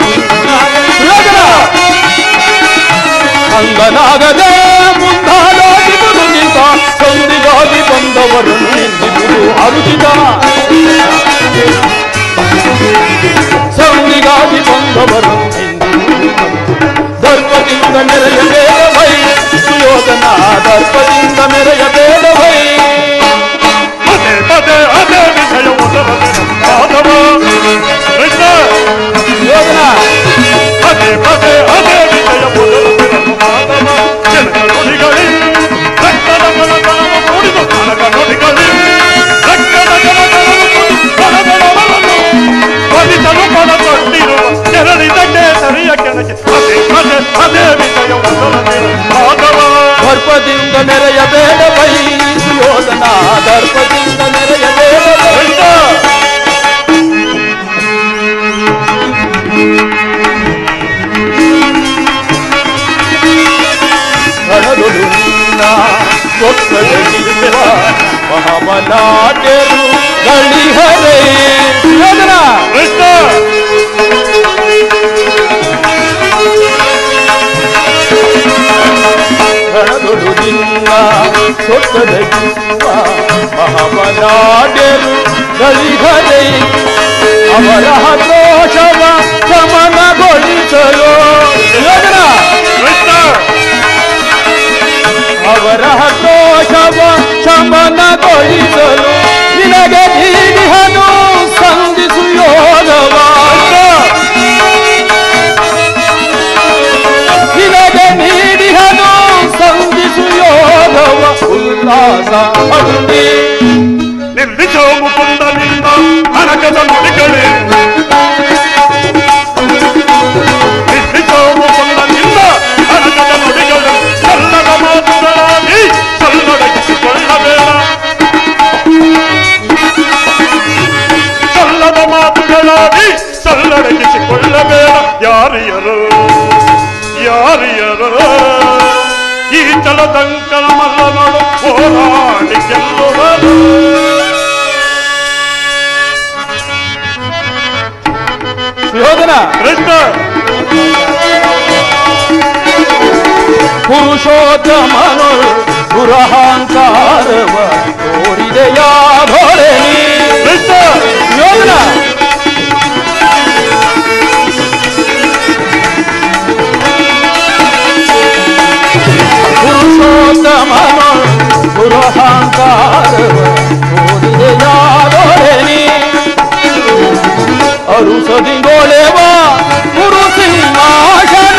ಅಂಗನಾಗದೆ ಮುಂದಾಲೋಚಿಸುವುದು ಗೀತ, ಸಂಧಿಗಾಗಿ ಬಂದವರನ್ನು ನಿಂದಿಸುವುದು ಅರುಚಿತ. ಮಹಾಬಲಾಢ್ಯರು ಗಳಿಹರೇ ಸುಯೋಧನ ರಣದೊಳು ನಿನ್ನ ಸೊತ್ತದಗಿಸುವ ಮಹಾಬಲಾಢ್ಯರು ಗಳಿಹರೇ ಅವರ ದೋಷವ ಶಮನಗೊಳಿಸಲು ಸುಯೋಧನ ಅವರ ದೋಷವ ಶಮನಗೊಳಿಸಲು ನಿನಗೆ ನೀಡಿಹನು ಸಂಧಿಸು ಯೋಗವ ನಿನಗೆ ನೀಡಿಹನು ಸಂಧಿಸು ಯೋಗವ ಉಲ್ಲಾಸ ಅರುಣಿ ನಿರ್ವಿಜೋ ಮುಕುಂದನಿಂದ ಹರಕದ ನುಡಿಗಳೇ ನಿರ್ವಿಜೋ ಮುಕುಂದನಿಂದ ಹರಕದ ನುಡಿಗಳು ಸಲ್ಲದ ಮಾತುಗಳಾಗಿ ಸಲ್ಲಡಗಿಸಿಕೊಳ್ಳಬೇಡ ಸಲ್ಲದ ಮಾತುಗಳಾಗಿ ಸಲ್ಲಡಗಿಸಿಕೊಳ್ಳಬೇಡ ಯಾರಿಯರು ಯಾರಿಯರು ಈ ಚಲದಂಕನ ಮಲ್ಲನೋಡು ಹೋರಾಡಿ ಗೆಲ್ಲುವರು ಸುಯೋಧನ ಕೃಷ್ಣ ಪುರುಷೋತ್ತಮನು ದುರಹಂಕಾರವ ತೋರಿದೆಯಾಧೋರೆ ಕೃಷ್ಣ ಸುಯೋಧನ ಪುರುಷೋತ್ತಮನು ದುರಹಂಕಾರವ ತೋರಿದೆಯಾಧೋರೆ ಅರುಸದಿಂಗೊಳೆವ ಗುರು ಸಿಂಹಾಸನ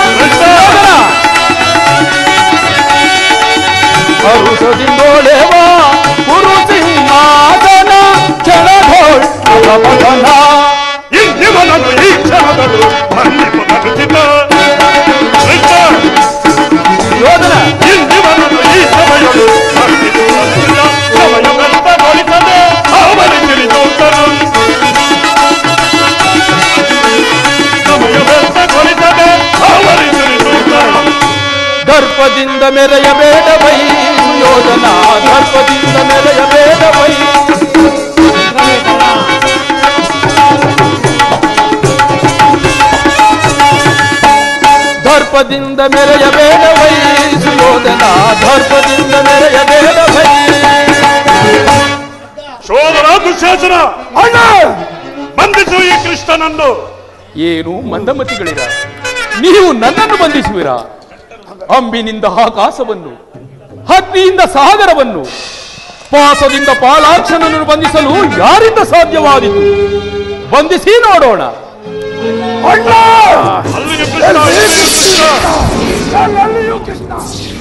ಅರುಸದಿಂಗೊಳೆವ ಗುರು ಸಿಂಹಾಸನ ಕ್ಷಣಘೋಷ ಪಥನ ಇಂದಿವನನ್ನು ಈ ಕ್ಷಣದಳು ಮನ್ನಿಪುನರುಚಿತ ಕೃಷ್ಣ ಯೋಧನ ಇಂದಿವನನ್ನು ಈ ಸಮಯಗಳು ಮನ್ನಿಪುನರುಚಿತ ಸಮಯವೆಂತಗೊಳಿಸದೆ ಅವರಿ ತಿಳಿದೋತರು ದರ್ಪದಿಂದ ಮೆರೆಯಬೇಡ ಬೈ ಸುಯೋಧನ ದರ್ಪದಿಂದ ಮೆರೆಯಬೇಡ ಬೈ ದರ್ಪದಿಂದ ಮೆರೆಯಬೇಡ ಬೈ ಸುಯೋಧನ ದರ್ಪದಿಂದ ಮೆರೆಯಬೇಡ ಬೈ ಸೋದರ ದುಶ್ಯಾಸನ ಅಣ್ಣ ಬಂಧಿಸು ಈ ಕೃಷ್ಣನನ್ನು ಏನು ಮಂದಮತಿಗಳಿರ ನೀವು ನನ್ನನ್ನು ಬಂಧಿಸುವಿರಾ ಅಂಬಿನಿಂದ ಆಕಾಶವನ್ನು ಅಗ್ನಿಯಿಂದ ಸಾಗರವನ್ನು ಪಾಸದಿಂದ ಪಾಲಾಕ್ಷನನ್ನು ಬಂಧಿಸಲು ಯಾರಿಂದ ಸಾಧ್ಯವಾದಿತು ಬಂಧಿಸಿ ನೋಡೋಣ ಅಲ್ಲಿಗೆ ಕೃಷ್ಣ ಕೃಷ್ಣ